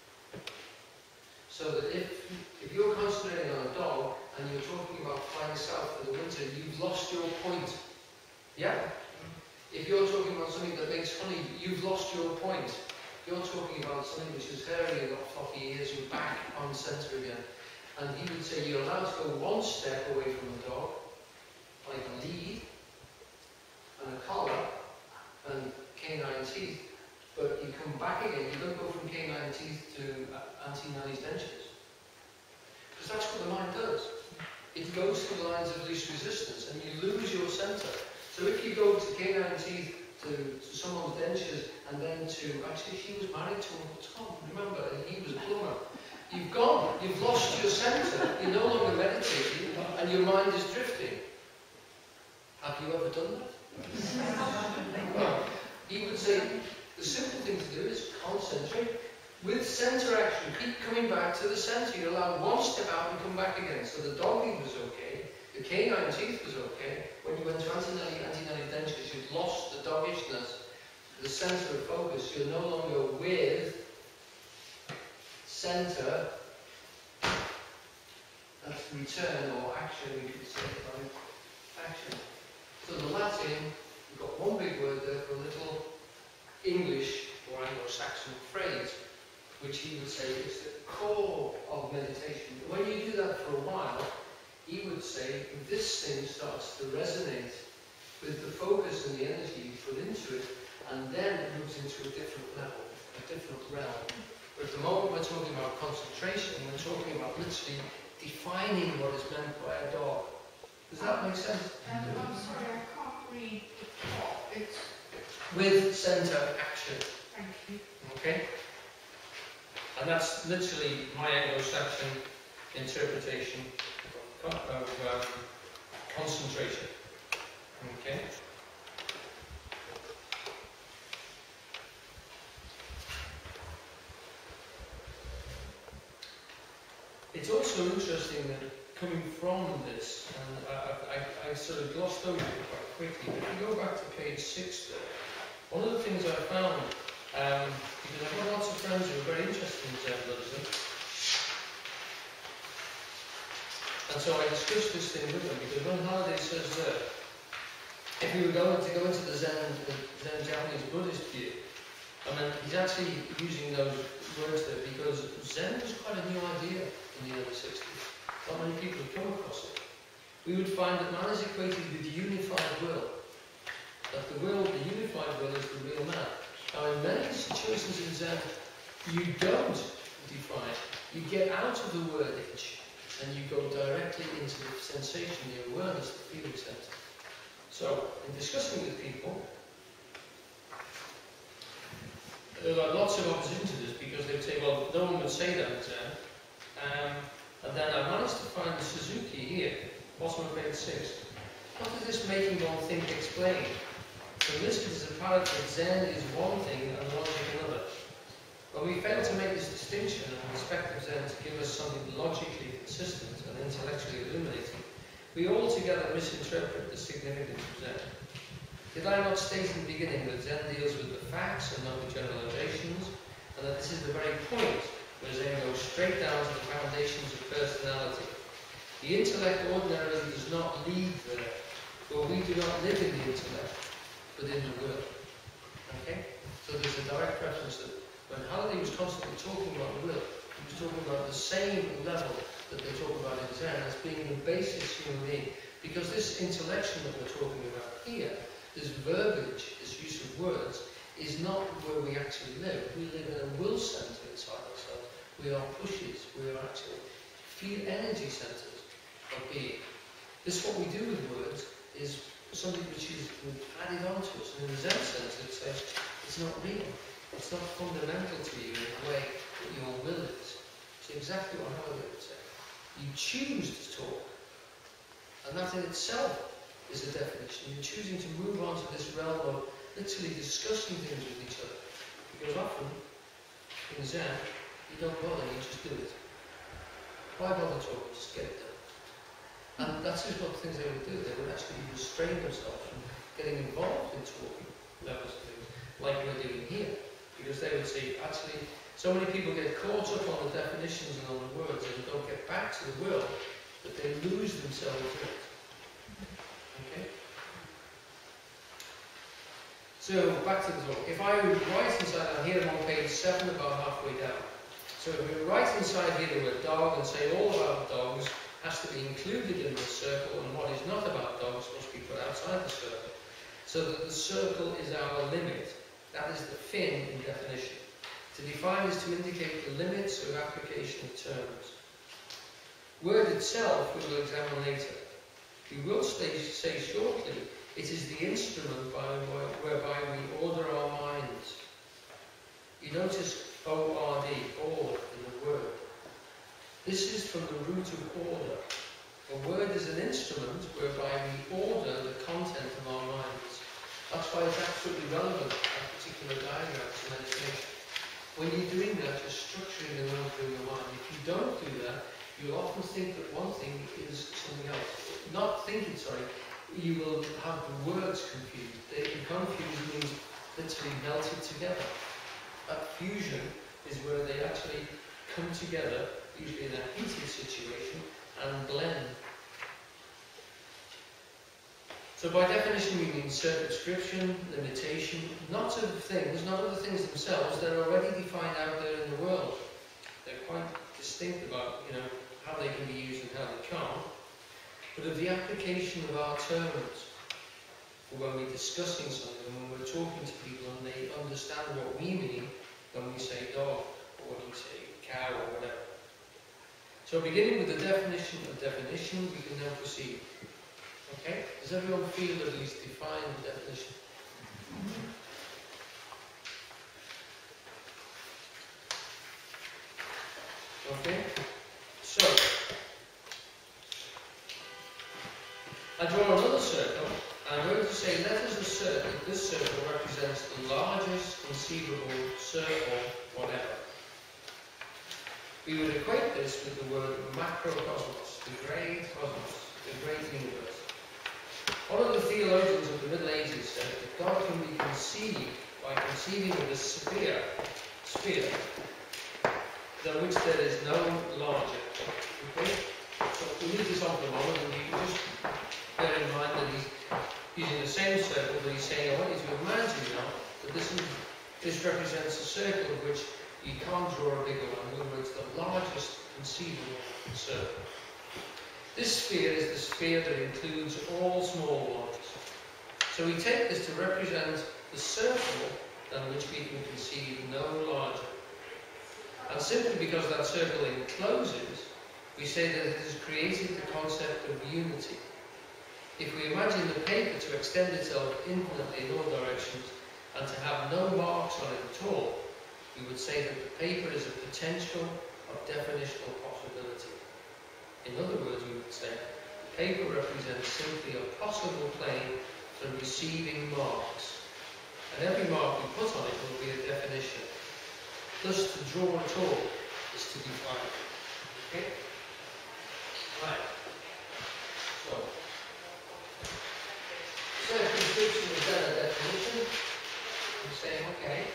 So that if you're concentrating on a dog and you're talking about flying south for the winter, you've lost your point. Yeah? If you're talking about something that makes honey, you've lost your point. If you're talking about something which is hairy and got floppy ears, you're back on centre again. And he would say you're allowed to go one step away from the dog, like a lead, and a collar, and canine teeth, but you come back again, you don't go from canine teeth to anti-nanny's dentures. Because that's what the mind does. It goes through the lines of least resistance, and you lose your centre. So if you go to canine teeth, to someone's dentures, and then to, actually she was married to Uncle Tom, remember, and he was a plumber. You've gone, you've lost your centre, you're no longer meditating, and your mind is drifting. Have you ever done that? Well, he would say, the simple thing to do is concentrate with centre action. Keep coming back to the centre. You're allowed one step out and come back again. So the dog lead was okay, the canine teeth was okay. When you went to anti-nanny dentures, you'd lost the doggishness, the centre of focus. You're no longer with centre. That's return or action, we could say, right? Action. So the Latin, you've got one big word there for a little English or Anglo-Saxon phrase, which he would say is the core of meditation. When you do that for a while, he would say this thing starts to resonate with the focus and the energy you put into it, and then it moves into a different level, a different realm. But at the moment we're talking about concentration, we're talking about literally defining what is meant by a dog. Does that make sense? I'm sorry, I can't read the top. It's... With centre action. Thank you. Okay? And that's literally my Anglo-Saxon interpretation of concentration. Okay? It's also interesting that coming from this, and I sort of glossed over it quite quickly, but if you go back to page 6 there, one of the things I found, because I've got lots of friends who are very interested in Zen Buddhism, and so I discussed this thing with them, because when Halliday says that, if we were going to go into the Zen Japanese Buddhist view, I mean, he's actually using those words there because Zen was quite a new idea in the early 60s. Not many people have come across it. We would find that man is equated with unified will. That the will, the unified will, is the real man. Now, in many situations in Zen, you don't define. You get out of the wordage and you go directly into the sensation, the awareness, the feeling center. So, in discussing with people, there are lots of opposition to this because they would say, well, no one would say that in Zen. And then I managed to find the Suzuki here, bottom of page 6. What does this making one think explain? So this is apparent that Zen is one thing and logic another. When we fail to make this distinction and expect of Zen to give us something logically consistent and intellectually illuminating, we altogether misinterpret the significance of Zen. Did I not state in the beginning that Zen deals with the facts and not the generalizations, and that this is the very point where Zen goes straight down to the foundations of personality? The intellect ordinarily does not lead there, for we do not live in the intellect, but in the will. Okay? So there's a direct reference that when Halliday was constantly talking about will, he was talking about the same level that they talk about in Zen as being the basis human being. Because this intellection that we're talking about here, this verbiage, this use of words, is not where we actually live. We live in a will centre inside ourselves. We are pushes. We are actually feel energy centres of being. This, what we do with words, is something which is added onto us. And in the Zen sense, it's not real. It's not fundamental to you in the way that your will is. It's exactly what Halliday would say. You choose to talk. And that in itself is a definition. You're choosing to move on to this realm of literally discussing things with each other. Because often, in Zen, you don't bother, you just do it. Why bother talking? Just get it done. And that's just what things they would do. They would actually restrain themselves from getting involved in talking levels of things. like we're doing here. Because they would say, actually, so many people get caught up on the definitions and on the words and don't get back to the will that they lose themselves in it. Okay? So, back to the talk. If I would write inside, I'm here on page 7, about halfway down. So if we write inside here the word dog and say all about dogs has to be included in the circle, and what is not about dogs must be put outside the circle, so that the circle is our limit. That is the fin in definition. To define is to indicate the limits of application of terms. Word itself we will examine later. We will say shortly, it is the instrument whereby we order our minds. You notice O-R-D, ord, in the word. This is from the root of order. A word is an instrument whereby we order the content of our minds. That's why it's absolutely relevant, that particular diagram, to meditation. When you're doing that, you're structuring and ordering your mind. If you don't do that, you'll often think that one thing is something else. Not thinking, sorry, you will have the words confused. Confused means literally melted together. That fusion is where they actually come together, usually in a heated situation, and blend. So by definition we mean circumscription, limitation, not of things, not of the things themselves, they're already defined out there in the world. They're quite distinct about, how they can be used and how they can't, but of the application of our terms. For when we're discussing something, when we're talking to people and they understand what we mean when we say dog, or when we say cow, or whatever. So beginning with the definition of definition, we can now proceed. Okay? Does everyone feel that he's defined the definition? Okay? So, I draw another circle, and I'm going to say, let us assert that this circle represents the largest conceivable circle, whatever. We would equate this with the word macrocosmos, the great cosmos, the great universe. One of the theologians of the Middle Ages said that God can be conceived by conceiving of a sphere, than which there is no larger. Okay? So we leave this on for a moment, and you can just bear in mind that he's using the same circle, but he's saying, I want you to imagine now that this represents a circle of which you can't draw a bigger one. In other words, the largest conceivable circle. This sphere is the sphere that includes all small ones. So we take this to represent the circle than which we can conceive no larger. And simply because that circle encloses, we say that it has created the concept of unity. If we imagine the paper to extend itself infinitely in all directions and to have no marks on it at all, we would say that the paper is a potential of definitional possibility. In other words, we would say the paper represents simply a possible plane for receiving marks. And every mark we put on it will be a definition. Thus, to draw at all is to define. Okay? Right. So, circumscription is then a definition. I'm saying, okay.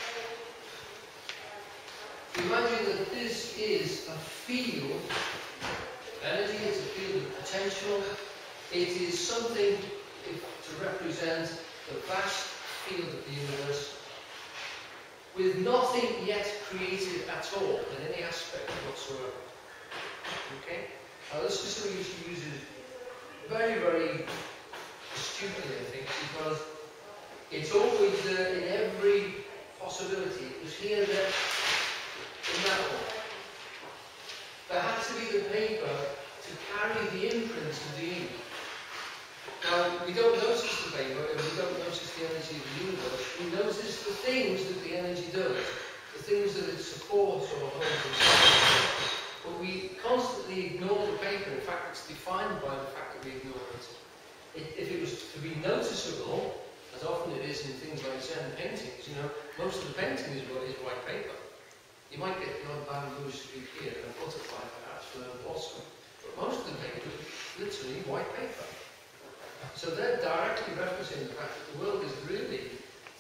Imagine that this is a field. Energy is a field of potential. It is something to represent the vast field of the universe, with nothing yet created at all in any aspect whatsoever. Okay? Now this is something you should use it very, very astutely, I think, because it's always there in every possibility. It was here, there, in that one. There has to be the paper to carry the imprint of the ink. Now, we don't notice the paper, and we don't notice the energy of the universe. We notice the things that the energy does, the things that it supports or holds itself. But we constantly ignore the paper. In fact, it's defined by the fact that we ignore it. If it was to be noticeable, as often it is in things like Zen paintings, most of the painting is white paper. You might get the odd bamboo streak here, and a butterfly perhaps, for a blossom. But most of the paper is literally white paper. So they're directly referencing the fact that the world is really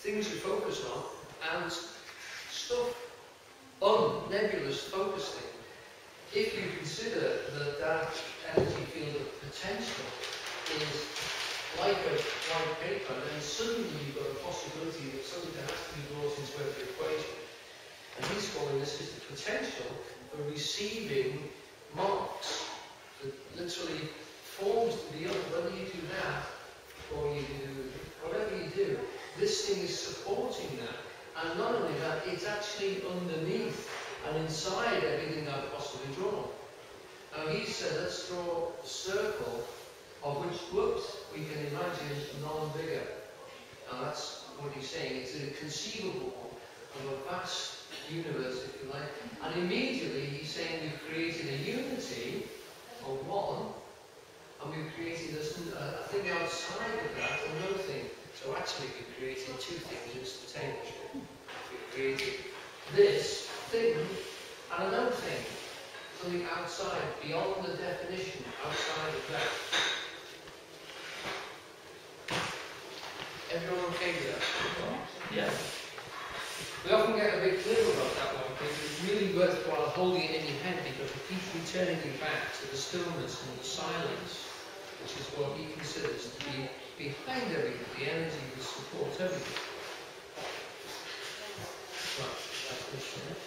things to focus on, and stuff, nebulous focusing. If you consider that that energy field of potential is like a white paper, then suddenly you've got a possibility that something has to be brought into every equation. And he's calling this is the potential for receiving marks that literally forms the other. Whether you do that or you do whatever you do, this thing is supporting that. And not only that, it's actually underneath and inside everything I've possibly drawn. Now he said, let's draw a circle of which, we can imagine none bigger. Now that's what he's saying. It's a conceivable of a vast universe, if you like. And immediately he's saying we've created a unity of one, and we've created a thing outside of that, another thing. So actually we've created two things instantaneously. We've created this thing and another thing. Something outside, beyond the definition, outside of that. Everyone okay with that? Yeah. We often get a bit clearer about that one, because it's really worthwhile holding it in your head, because it keeps returning you back to the stillness and the silence, which is what he considers to be behind everything, the energy that supports everything. Right, that's this one.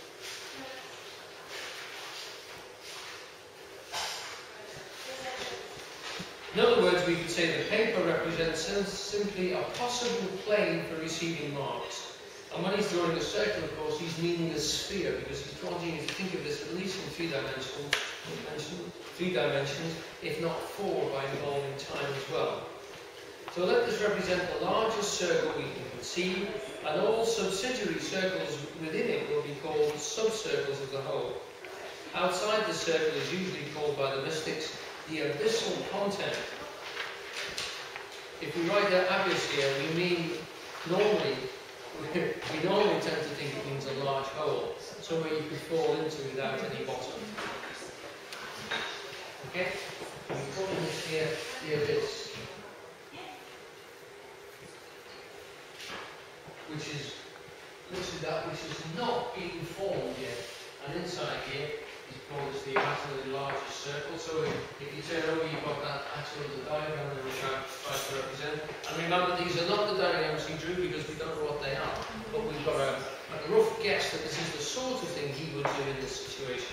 In other words, we could say the paper represents simply a possible plane for receiving marks. And when he's drawing a circle, of course, he's meaning a sphere, because he's wanting you to think of this at least in three dimensions, if not four, by involving time as well. So let this represent the largest circle we can conceive, and all subsidiary circles within it will be called subcircles of the whole. Outside the circle is usually called by the mystics the abyssal content. If we write that abyss here, we normally tend to think it means a large hole, somewhere you could fall into without any bottom. Okay? We're calling this here the abyss, which is literally that which has not been formed yet. And inside here is called as the absolutely largest circle. So if you turn over, you've got that actual diagram that we try to represent. And remember, these are not the diagrams he drew because we don't know what they are. But we've got a rough guess that this is the sort of thing he would do in this situation.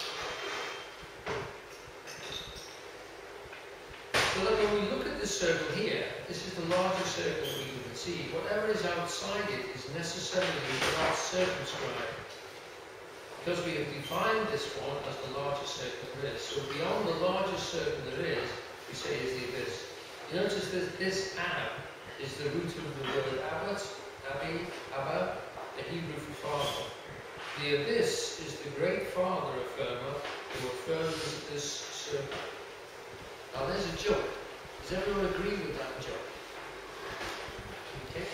So that when we look at this circle here, this is the largest circle we can conceive. Whatever is outside it is necessarily not circumscribed. Because we have defined this one as the largest circle there is. So beyond the largest circle there is, we say is the abyss. You notice that this ab is the root of the word abbot, Abi, Abba, the Hebrew for father. The abyss is the great father affirmer who affirms this circle. Now there's a joke. Does everyone agree with that joke? Okay.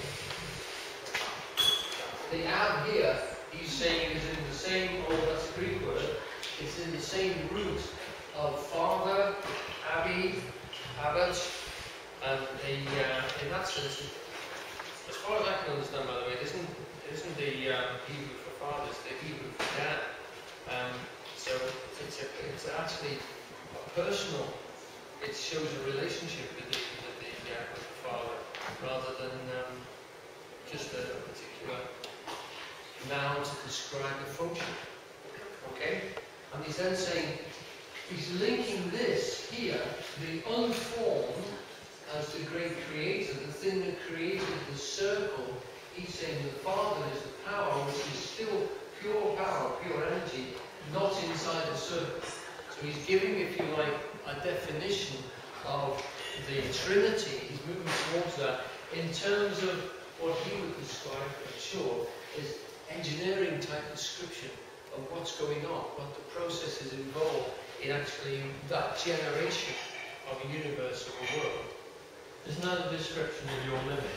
The ab here, he's saying is in the same, that's a Greek word, it's in the same root of father, Abi, Abbot, and in that sense, as far as I can understand, by the way, it isn't the Hebrew for father, it's the Hebrew for dad. So it's actually a personal, it shows a relationship with the father, rather than just a particular noun to describe the function. Okay? And he's then saying, he's linking this here, the unformed, as the great creator, the thing that created the circle. He's saying the Father is the power, which is still pure power, pure energy, not inside the circle. So he's giving, if you like, a definition of the Trinity. He's moving towards that in terms of what he would describe, I'm sure, is engineering type description of what's going on, what the process is involved in actually that generation of a universe, of a world. Isn't that a description of your limit?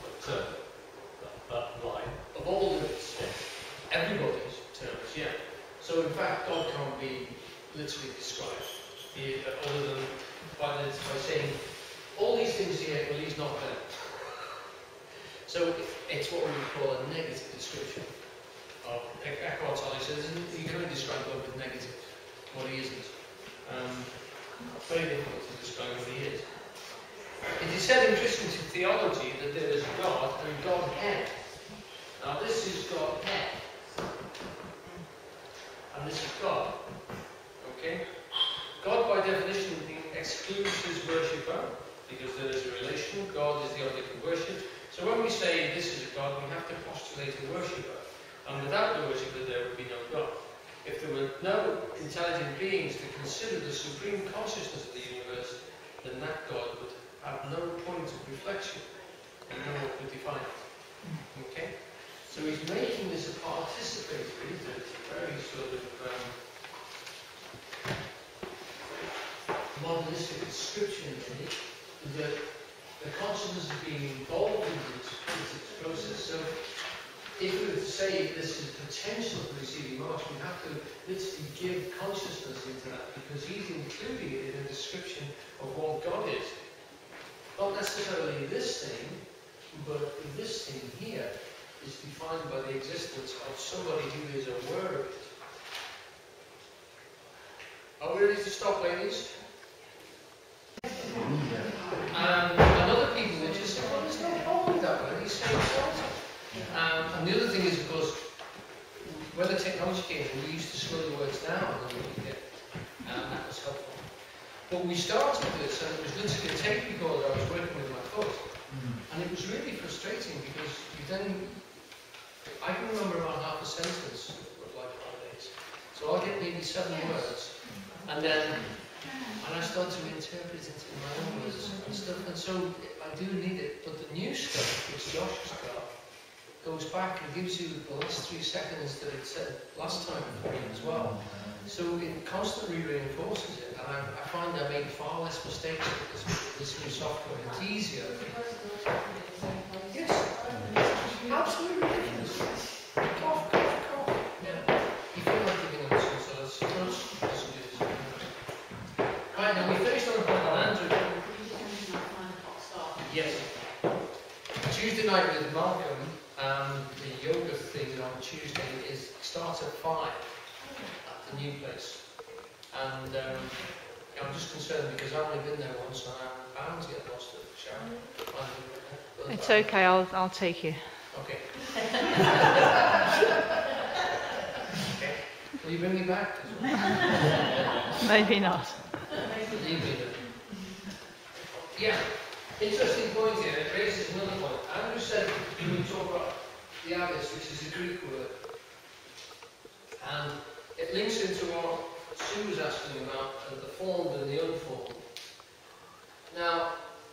That line? Of all limits, everybody's terms, yeah. So in fact, God can't be literally described, other than by saying all these things here, well, he's not there. So it's what we would call a negative description of Eckhart Tolle says you can't describe God with negative, what he isn't. Very difficult to describe what he is. It is said in Christian theology that there is God and Godhead. Now this is Godhead. And this is God. Okay? God by definition excludes his worshipper, because there is a relation. God is the object of worship. So when we say this is a God, we have to postulate a worshipper. And without the worshipper, there would be no God. If there were no intelligent beings to consider the supreme consciousness of the universe, then that God would have no point of reflection, and no one could define it. Okay? So he's making this a participatory, it's a very sort of modelistic description in it, that the consciousness is being involved in this process. So if we were to say this is potential for receiving marks, we have to literally give consciousness into that, because he's including it in a description of what God is. Not necessarily this thing, but this thing here is defined by the existence of somebody who is aware of it. Are we ready to stop, ladies? And other people would just say, well, there's no problem with that one, he's saying something. And the other thing is, of course, when the technology came in, we used to slow the words down a little bit, and that was helpful. But we started this, and it was literally a tape recorder I was working with my foot. And it was really frustrating, because you then, I can remember around half a sentence for like 5 days. So I'll get maybe 7 words, and I start to interpret it in my own words and stuff, and so I do need it. But the new stuff, which Josh has got, goes back and gives you the last 3 seconds that it said last time for me as well. So it constantly reinforces it, and I find I make far less mistakes with this new software. It's easier. Yes, absolutely ridiculous. Cough, cough, cough. Yeah. You feel like giving up so let's do this. Right, now we finished on the point on Andrew. Yes. Tuesday night with Malcolm. The yoga thing on Tuesday starts at 5 at the new place, and I'm just concerned because I've only been there once and I'm bound to get lost at the shower. It's okay, I'll take you. Okay. Okay. Will you bring me back? Maybe not. Leave me there. Yeah. Interesting point here, it raises another point. Andrew said when we talk about the abyss, which is a Greek word, and it links into what Sue was asking about, the formed and the unformed. Now,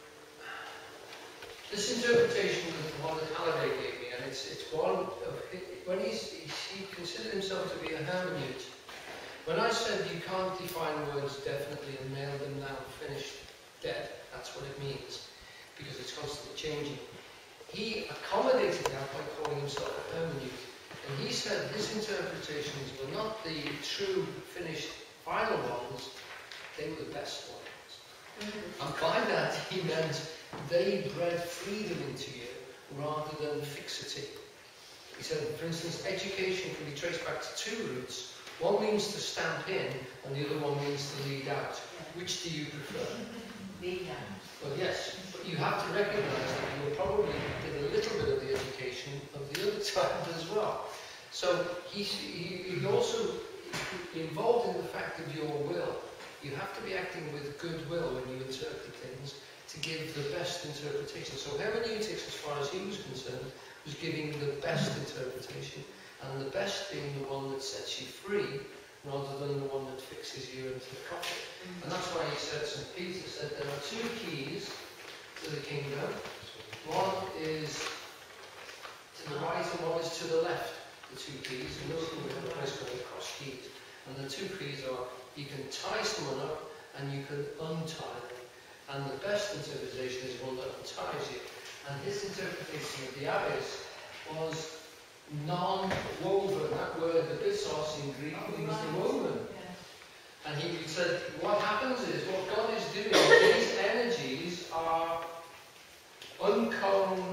this interpretation is the one that Halliday gave me, and it's one of when he considered himself to be a hermeneut. When I said you can't define words definitely and nail them down, finished, dead, that's what it means, because it's constantly changing. He accommodated that by calling himself a hermeneut. And he said his interpretations were not the true, finished, final ones, they were the best ones. And by that he meant they bred freedom into you rather than fixity. He said, for instance, education can be traced back to 2 roots. One means to stamp in, and the other one means to lead out. Which do you prefer? Lead out. Well, yes, but you have to recognise that you probably did a little bit of the education of the other type as well. So he also involved in the fact of your will. You have to be acting with goodwill when you interpret things to give the best interpretation. So hermeneutics, as far as he was concerned, was giving the best interpretation, and the best being the one that sets you free, rather than the one that fixes you into the coffin. And that's why he said, St. Peter said, there are 2 keys to the kingdom. One is to the right and one is to the left, the 2 keys. And those we have a place called the cross keys. And the 2 keys are, you can tie someone up and you can untie them. And the best interpretation is one that unties you. And his interpretation of the abyss was non-woven. That word, the bissos in Greek, means the woven. And he said, what happens is, what God is doing, these energies are uncombed,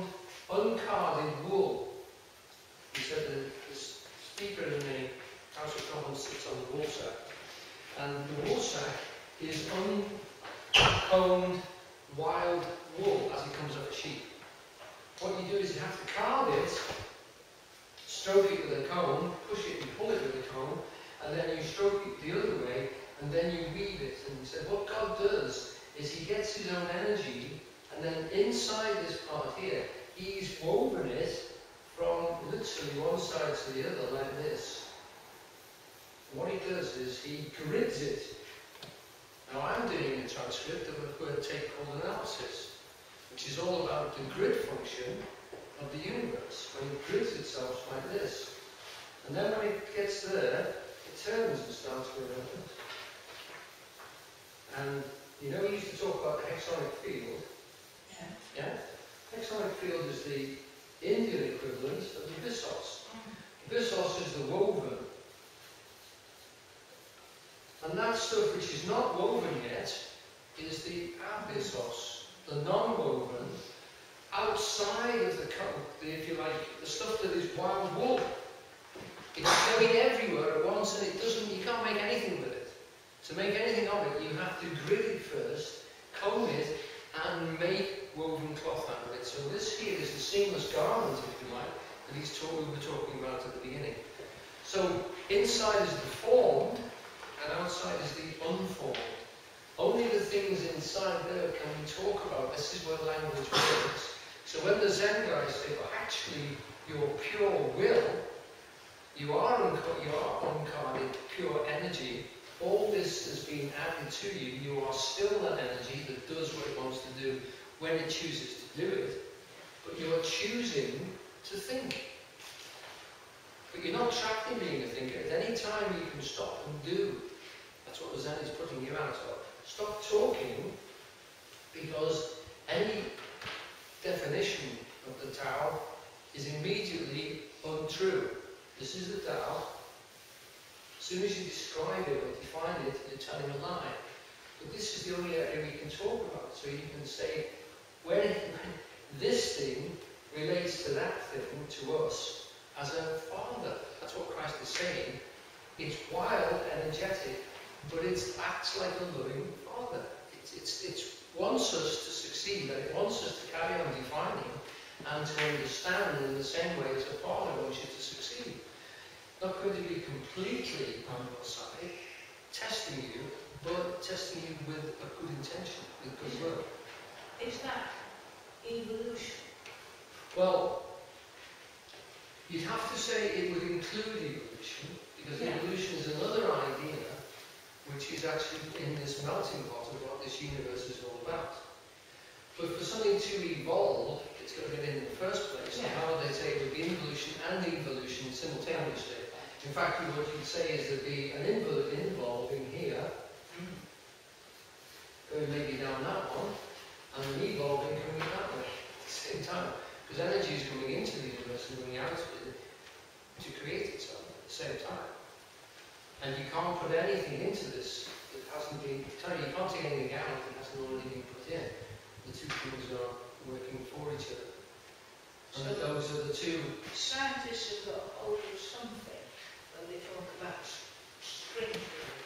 uncarded wool. He said the speaker in the House of Commons sits on the wool sack, and the wool sack is uncombed wild wool as it comes off a sheep. What you do is you have to card it, stroke it with a comb, push it and pull it with a comb, and then you stroke it the other way, and then you weave it. And he said what God does is he gets his own energy, and then inside this part here, he's woven it from literally one side to the other like this. And what he does is he grids it. Now I'm doing a transcript of a tape called analysis, which is all about the grid function of the universe, when it grids itself like this. And then when it gets there, it turns and starts going around. And you know we used to talk about the hexonic field? Yeah? Hexonic field is the Indian equivalent of the byssos. The byssos is the woven. And that stuff which is not woven yet is the abyssos, the non-woven, outside of the if you like, the stuff that is wild wool. It's going everywhere at once, and you can't make anything with it. To make anything of it, you have to grid it first, comb it, and make woven cloth out of it. So this here is the seamless garment, if you like, that we were talking about at the beginning. So inside is the formed, and outside is the unformed. Only the things inside there can we talk about. This is where language works. So when the Zen guys say, well, actually, your pure will, you are uncarded, pure energy, all this has been added to you. You are still that energy that does what it wants to do when it chooses to do it. But you are choosing to think. But you're not trapped in being a thinker. At any time you can stop and do. That's what the Zen is putting you out of. Stop talking, because any definition of the Tao is immediately untrue. This is the Tao. As soon as you describe it or define it, you're telling a lie. But this is the only area we can talk about. So you can say, when this thing relates to that thing, to us, as a father. That's what Christ is saying. It's wild, energetic, but it acts like a loving father. It wants us to succeed, and it wants us to carry on defining and to understand in the same way as a father wants you to succeed. Not going to be completely on your side, testing you, but testing you with a good intention, with goodwill. Is that evolution? Well, you'd have to say it would include evolution, because evolution is another idea which is actually in this melting pot of what this universe is all about. But for something to evolve, it's got to get in the first place. And how would they say it would be involution and evolution simultaneously? In fact, what you'd say is there'd be an involving here, going maybe down that one, and an evolving coming that way at the same time. Because energy is coming into the universe and coming out of it to create itself at the same time. And you can't put anything into this that hasn't been, you can't take anything out that hasn't already been put in. The two things are working for each other. And so those are the two. Scientists have got hold of something when they talk about string theory.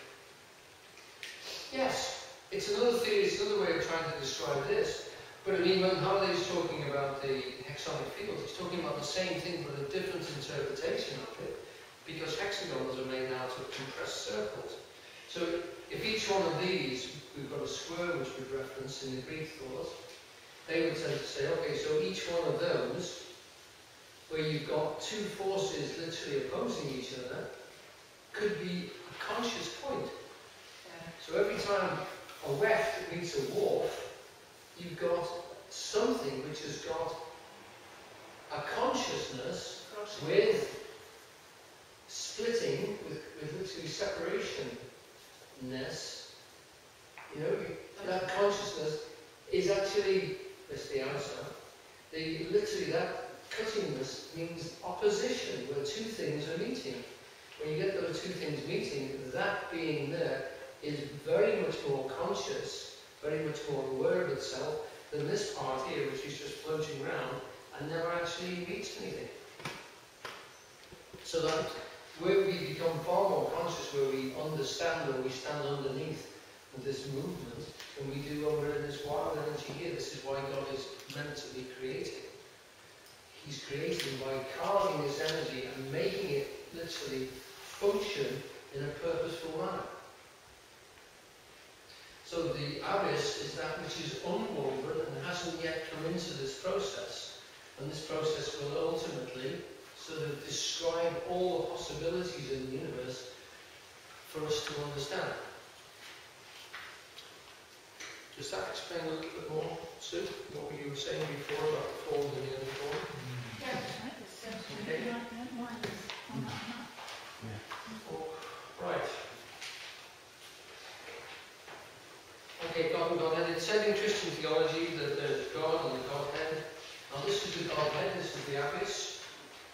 Yes, it's another theory, it's another way of trying to describe this. But I mean, when Halliday's talking about the hexonic field, he's talking about the same thing but a different interpretation of it. Because hexagons are made out of compressed circles. So if each one of these, we've got a square which we've referenced in the Greek thought, they would tend to say, okay, so each one of those, where you've got two forces literally opposing each other, could be a conscious point. So every time a weft meets a wharf, you've got something which has got a consciousness with splitting, with literally separationness. You know, that consciousness is actually, that's the answer, literally that cuttingness means opposition, where two things are meeting. When you get those two things meeting, that being there is very much more conscious, very much more aware of itself than this part here, which is just floating around and never actually reached anything. So that where we become far more conscious, where we understand or we stand underneath this movement, than we do when we're in this wild energy here. This is why God is meant to be creating. He's creating by carving this energy and making it literally function in a purposeful manner. So the abyss is that which is unwoven and hasn't yet come into this process. And this process will ultimately sort of describe all the possibilities in the universe for us to understand. Does that explain a little bit more, Sue, what you were saying before about the fold in the other form? Okay. Right. Okay, God and Godhead. It said in Christian theology that there's God and the Godhead. Now this is the Godhead, this is the abyss.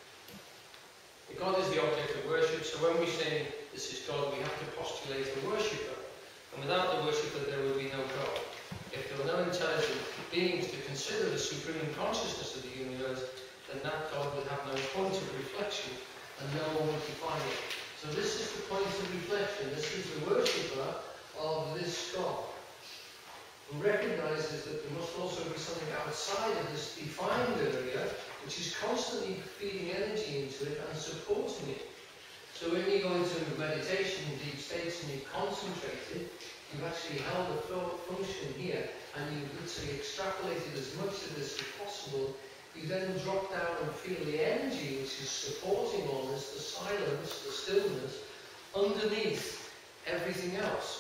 God is the object of worship, so when we say this is God, we have to postulate a worshipper. And without the worshipper, there will be no God. If there were no intelligent beings to consider the supreme consciousness of the universe, then that God would have no point of reflection, and no one would define it. So this is the point of reflection. This is the worshipper of this God, who recognizes that there must also be something outside of this defined area, which is constantly feeding energy into it and supporting it. So when you go into meditation in deep states and you've concentrated, you've actually held a function here, and you've literally extrapolated as much of this as possible. You then drop down and feel the energy which is supporting all this, the silence, the stillness, underneath everything else.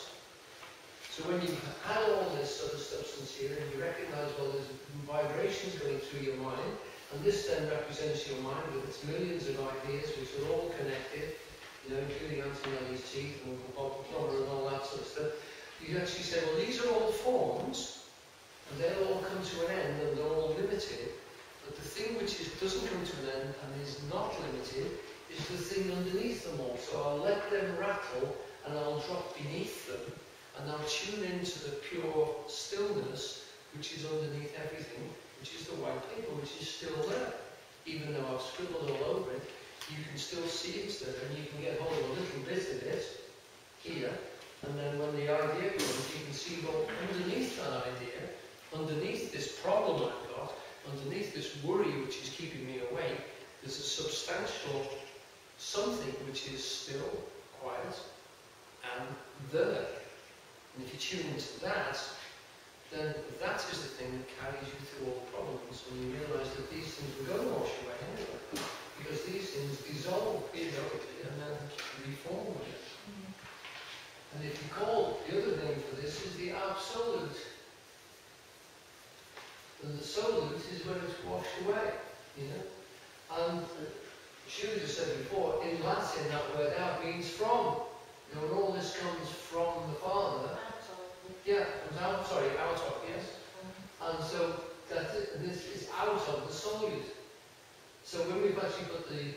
So when you add all this sort of substance here, and you recognize, well, there's vibrations going through your mind, and this then represents your mind with its millions of ideas which are all connected, you know, including Antonelli's teeth and Bob Plummer and all that sort of stuff. You actually say, well, these are all forms, and they'll all come to an end, and they're all limited. But the thing which doesn't come to an end and is not limited is the thing underneath them all. So I'll let them rattle, and I'll drop beneath them, and I'll tune into the pure stillness which is underneath everything, which is the white paper, which is still there. Even though I've scribbled all over it, you can still see it's there, and you can get hold of a little bit of it here, and then when the idea comes, you can see, well, underneath that idea, underneath this problem I've got, underneath this worry which is keeping me awake, there's a substantial something which is still quiet and there. And if you tune into that, then that is the thing that carries you through all the problems, and you realise that these things will go and wash away anyway, because these things dissolve periodically and then reform again. And if you call, the other name for this is the absolute. And the solute is when it's washed away, you know. And Shirley just said before, in Latin that word out means from. You know, and all this comes from the Father. Yeah, comes out, sorry, out of, yes. And so that's it, and this is out of the solute. So when we've actually got the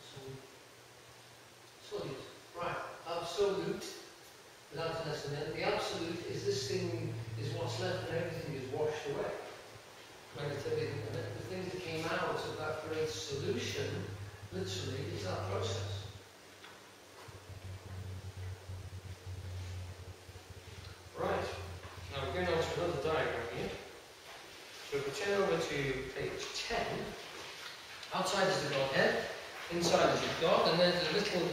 solute, right, absolute, without an S in it, the absolute is this thing, is what's left and everything is washed away. When it's everything, and the thing that came out of that great solution, literally, is that process. Right, now we're going on to another diagram here. So if we turn over to page 10, outside is the Godhead, inside is the God, and there's a little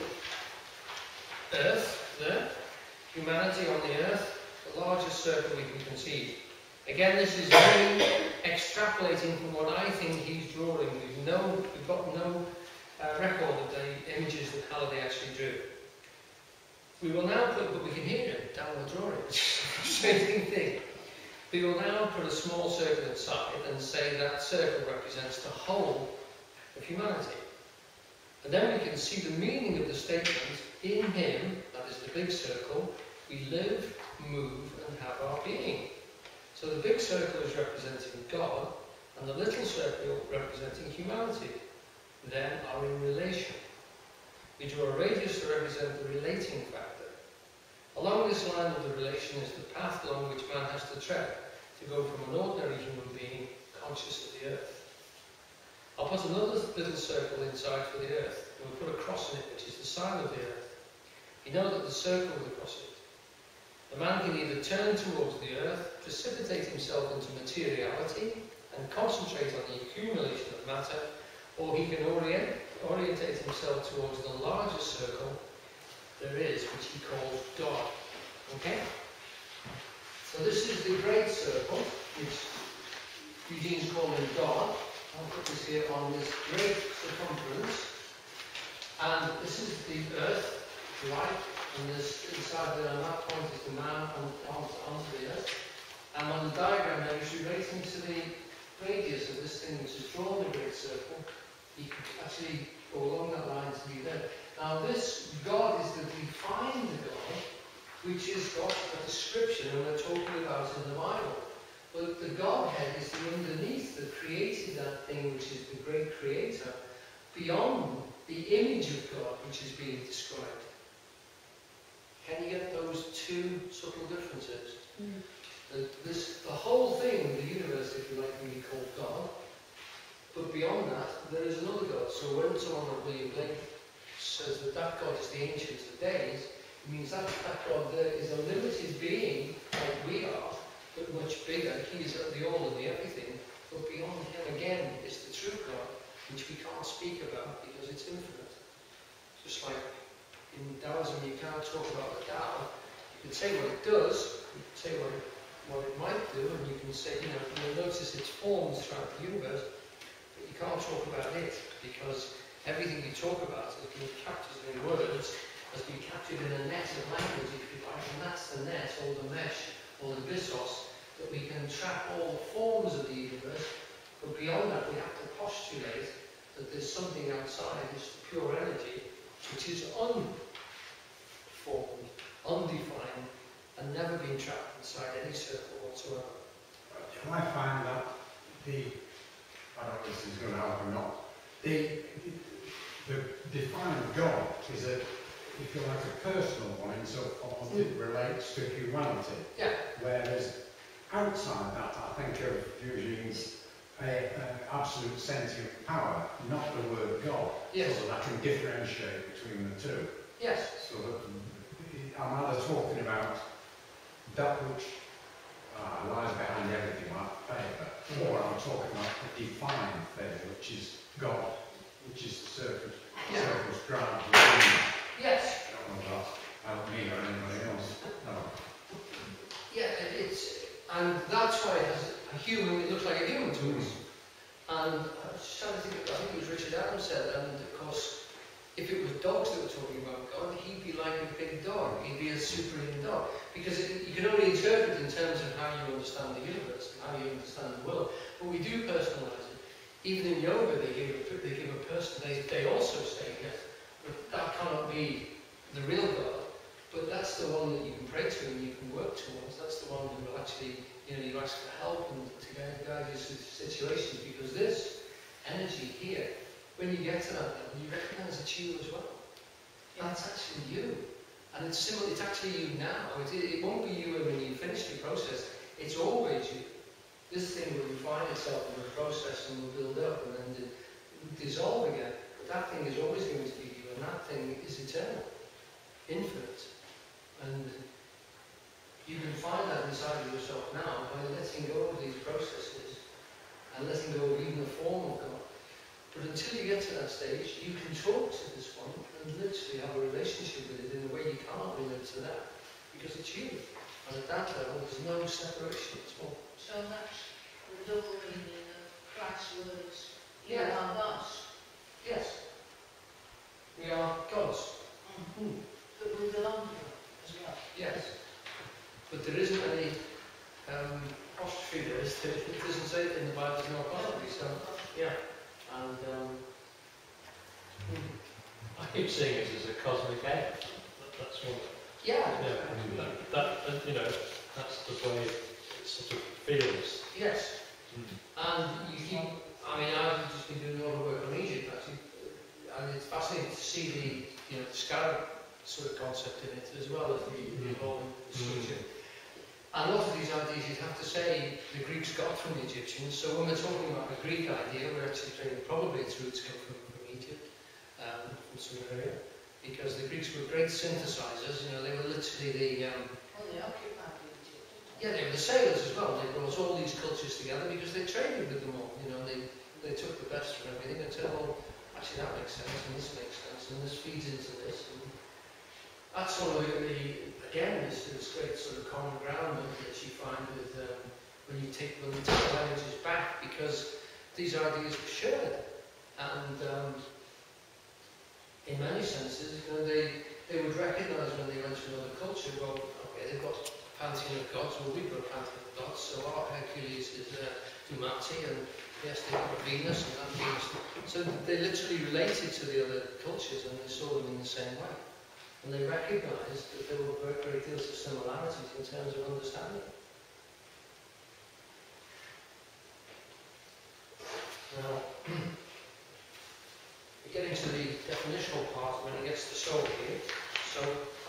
earth there, humanity on the earth, the largest circle we can conceive. Again, this is me extrapolating from what I think he's drawing. We've got no record of the images that Halliday actually drew. We will now put, but we can hear him down the drawing, which is a frustrating thing. We will now put a small circle inside and say that circle represents the whole of humanity. And then we can see the meaning of the statement, in him, that is the big circle, we live, move, and have our being. So the big circle is representing God, and the little circle representing humanity. Then are in relation. We draw a radius to represent the relating factor. Along this line of the relation is the path along which man has to tread to go from an ordinary human being conscious of the earth. I'll put another little circle inside for the earth, and we'll put a cross in it, which is the sign of the earth. You know that the circle with the cross in it. The man can either turn towards the earth, precipitate himself into materiality, and concentrate on the accumulation of matter, or he can orientate himself towards the larger circle there is, which he calls God. Okay? So this is the great circle, which Eugene's calling God. I'll put this here on this great circumference. And this is the earth, if you like, and this inside there on that point is the man onto the earth. And on the diagram there, he's relating to the radius of this thing which is drawn the great circle. You can actually go along that line to be there. Now this God is the defined God, which is got a description and we're talking about in the Bible. But the Godhead is the underneath that created that thing which is the great creator, beyond the image of God which is being described. Can you get those two subtle differences? The whole thing, the universe, if you like, can be called God. But beyond that, there is another God. So when someone like William Blake says that that God is the Ancient of Days, it means that God there is a limited being, like we are, but much bigger. He is the all and the everything. But beyond him again is the true God, which we can't speak about because it's infinite. Just like in Taoism, you can't talk about the Tao. You can say what it does, you can say what it might do, and you can say, you'll notice its forms throughout the universe, but you can't talk about it because everything you talk about has been captured in words, has been captured in a net of language, if you like, and that's the net, or the mesh, or the byssos, that we can trap all the forms of the universe, but beyond that we have to postulate that there's something outside, this pure energy, which is unformed, undefined, and never been trapped inside any circle whatsoever. I find that I don't know if this is going to help or not, the defined God is if you like, a personal one insofar as it relates to humanity. Yeah. Whereas outside that, I think of Eugene's absolute sentient power, not the word God. Yes. So that I can differentiate between the two. Yes. So that I'm either talking about that which lies behind everything like favour, or I'm talking about a defined favour, which is God, which is the circumscribed within. Yes. I don't know about me or anybody else. No. Yeah, and that's why it has a human, it looks like a human to us. And I was just trying to think, I think it was Richard Adams said, and of course, if it was dogs that were talking about God, he'd be like a big dog. He'd be a superhuman dog. Because you can only interpret in terms of how you understand the universe, and how you understand the world. But we do personalize it. Even in yoga, they give a person, they also say, yes, but that cannot be the real God. But that's the one that you can pray to and you can work towards. That's the one who will actually, you ask for help and to guide you through situations. Because this energy here, when you get to that level, you recognise it's you as well. That's actually you. And it's similar, it's actually you now. It won't be you when you finish the process. It's always you. This thing will refine itself in the process and will build up and then dissolve again. But that thing is always going to be you, and that thing is eternal, infinite. And you can find that inside of yourself now by letting go of these processes and letting go of even the form of God. But until you get to that stage, you can talk to this one and literally have a relationship with it in a way you can't relate to that, because it's you. And at that level, there's no separation at all. So that's the double meaning of Christ's words. You Yeah. are God's. Yes. We are God's. But we belong to God as well. Yes. But there isn't any apostrophe there, is there? It doesn't say it in the Bible, there's no apostrophe, so, yeah. And, I keep seeing it as a cosmic egg. That's one. yeah. That's the way it sort of feels. Yes. And you keep, I've just been doing a lot of work on Egypt, actually, and it's fascinating to see the scarab sort of concept in it, as well as the evolving structure. And a lot of these ideas you'd have to say the Greeks got from the Egyptians. So when we're talking about a Greek idea, we're actually saying probably its roots come from Egypt, from Sumeria, because the Greeks were great synthesizers. You know, they were literally the Well, they occupied Egypt. yeah, they were the sailors as well. They brought all these cultures together because they traded with them all. You know, they took the best from everything and said, well, actually that makes sense, and this makes sense, and this feeds into this. And that's sort of again, this great sort of common ground that you find with when you take the languages back, because these ideas were shared, and in many senses, you know, they would recognise when they went to another culture, well, okay, they've got pantheon of gods, well, we've got a pantheon of gods, so our Hercules is Dumati, and yes, they've got Venus, and that Venus. So they literally related to the other cultures, and they saw them in the same way. And they recognised that there were great deals of similarities in terms of understanding. Now, we get into the definitional part when it gets to soul here. So,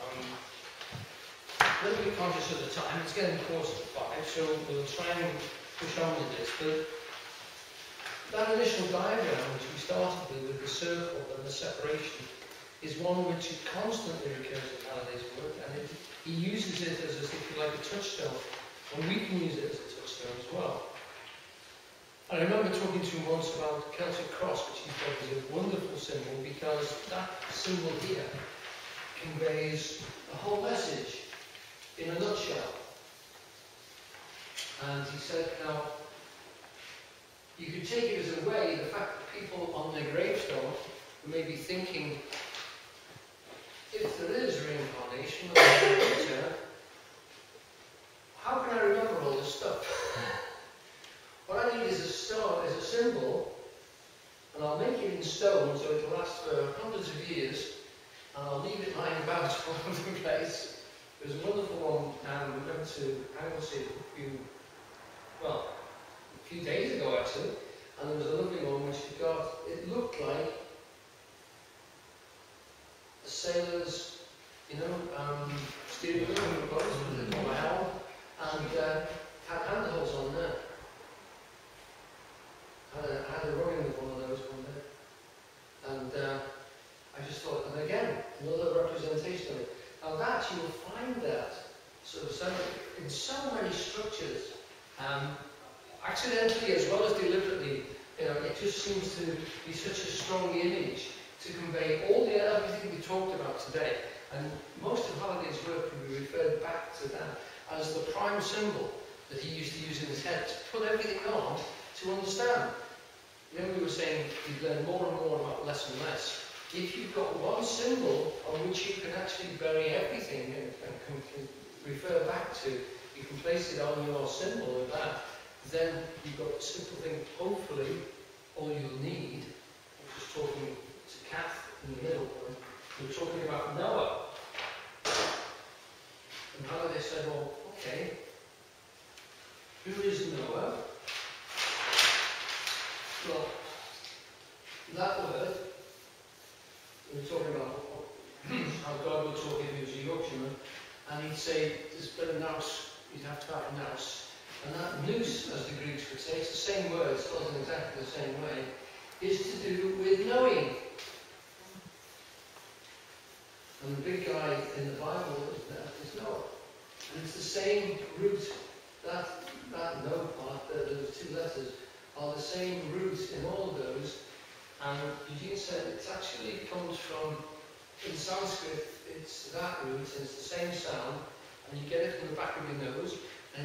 a little bit conscious of the time. It's getting close to 5, so we'll try and push on with this. But that initial diagram which we started with the circle and the separation, is one which constantly recurs in Halliday's work, and he uses it as, if you like, a touchstone, and we can use it as a touchstone as well. I remember talking to him once about Celtic cross, which he thought was a wonderful symbol, because that symbol here conveys a whole message in a nutshell. And he said, now, you could take it as a way, the fact that people on their gravestone may be thinking, if there is reincarnation or return, how can I remember all this stuff? What I need is a stone, is a symbol, and I'll make it in stone so it'll last for hundreds of years, and I'll leave it lying about all over the place. There's a wonderful one we went to Anglesey a few days ago actually, and there was a lovely one which we got, it looked like the sailors, you know, steering wheel on the boat with a helm, and had handholds on there. I had a run-in with one of those one day, and I just thought, and again, another representation of it. Now that, you will find that sort of in so many structures, accidentally as well as deliberately. You know, it just seems to be such a strong image to convey all the everything we talked about today. And most of Halliday's work can be referred back to that as the prime symbol that he used to use in his head to put everything on to understand. You know, we were saying you learn more and more about less and less. If you've got one symbol on which you can actually bury everything and can refer back to, you can place it on your symbol of that, then you've got a simple thing, hopefully, all you'll need. I'm just talking to Kath in the middle, we're talking about Noah. And Halliday said, well, okay, who is Noah? Well, that word, we were talking about how God would talk if he was a Yorkshireman, and he'd say, there's been a nous, you'd have to have a nous. And that nous, as the Greeks would say, it's the same word, spelled in exactly the same way, is to do with knowing. And the big guy in the Bible is Noah. And it's the same root, that no part, those two letters, are the same root in all of those. And Eugene said it actually comes from, in Sanskrit, it's that root, and it's the same sound, and you get it from the back of your nose,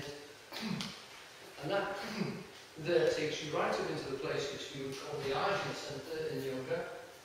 and that there takes you right up into the place which we would call the Ajna Center in yoga,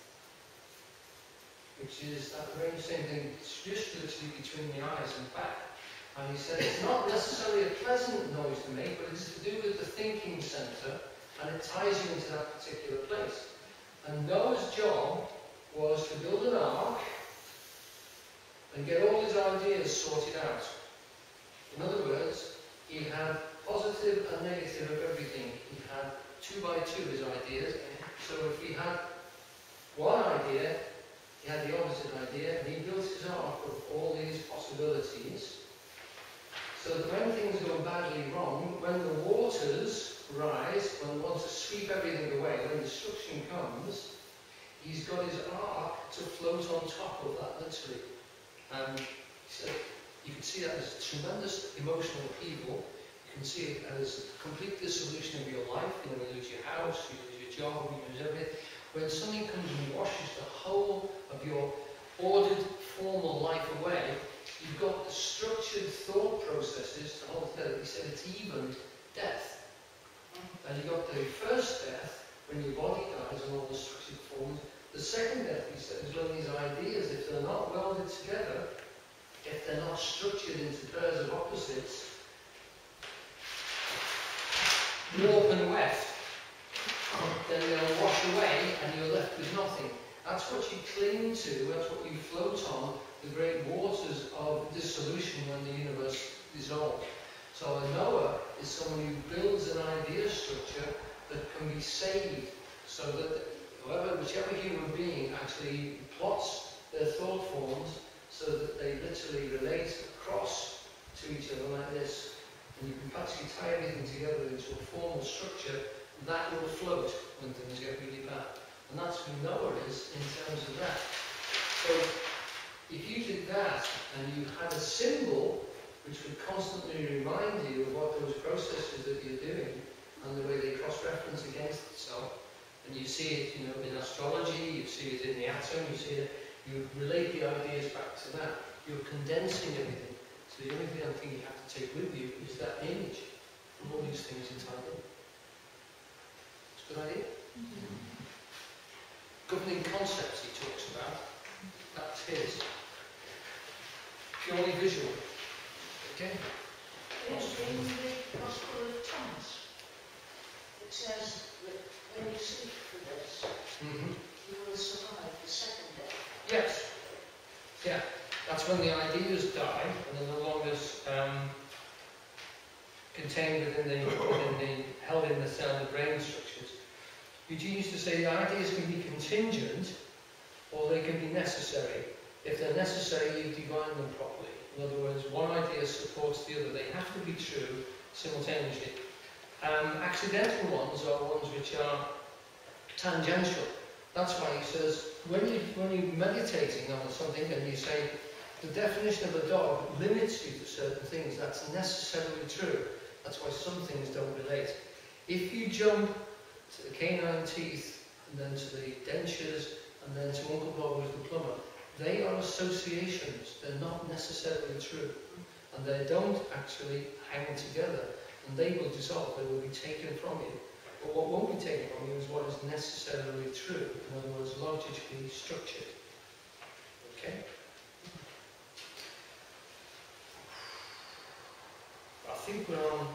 which is that very same thing, it's just literally between the eyes and back. And he said it's not necessarily a pleasant noise to make, but it's to do with the thinking center, and it ties you into that particular place. And Noah's job was to build an ark and get all his ideas sorted out. In other words, he had positive and negative of everything. He had 2 by 2 his ideas. So if he had one idea, he had the opposite idea, and he built his ark of all these possibilities. So that when things go badly wrong, when the waters rise, when they want to sweep everything away, when destruction comes, he's got his ark to float on top of that, literally. And so you can see that as tremendous emotional upheaval. You can see it as complete dissolution of your life. You know, you lose your house, you lose your job, you lose everything. When something comes and washes the whole of your ordered, formal life away, you've got the structured thought processes to hold together. He said it's even death. And you've got the first death, when your body dies and all the structured forms. The second death, he said, is when these ideas, if they're not welded together, if they're not structured into pairs of opposites, warp and weft, then they'll wash away and you're left with nothing. That's what you cling to, that's what you float on, the great waters of dissolution when the universe dissolves. So a Noah is someone who builds an idea structure that can be saved, so that whichever human being actually plots their thought forms so that they literally relate across to each other like this, and you can actually tie everything together into a formal structure that will float when things get really bad. And that's who Noah is in terms of that. So if you did that and you had a symbol which would constantly remind you of what those processes that you're doing and the way they cross-reference against itself, and you see it, you know, in astrology, you see it in the atom, you see it, you relate the ideas back to that. You're condensing everything. So the only thing I think you have to take with you is that image from all these things inside it. It's a good idea. Governing concepts he talks about, that's his. Purely visual. Okay? In the Gospel of Thomas, it says that when you seek for this, you will survive the second death. Yes. Yeah. That's when the ideas die and they're no longer contained within the held in the brain structures. Eugene used to say the ideas can be contingent or they can be necessary. If they're necessary, you divine them properly. In other words, one idea supports the other. They have to be true simultaneously. Accidental ones are ones which are tangential. That's why he says, when you're meditating on something and you say, the definition of a dog limits you to certain things, that's necessarily true. That's why some things don't relate. If you jump to the canine teeth, and then to the dentures, and then to Uncle Bob was the plumber, they are associations. They're not necessarily true. And they don't actually hang together. And they will dissolve. They will be taken from you. But what won't be taken from you is what is necessarily true. In other words, logically structured. Okay? I think we're on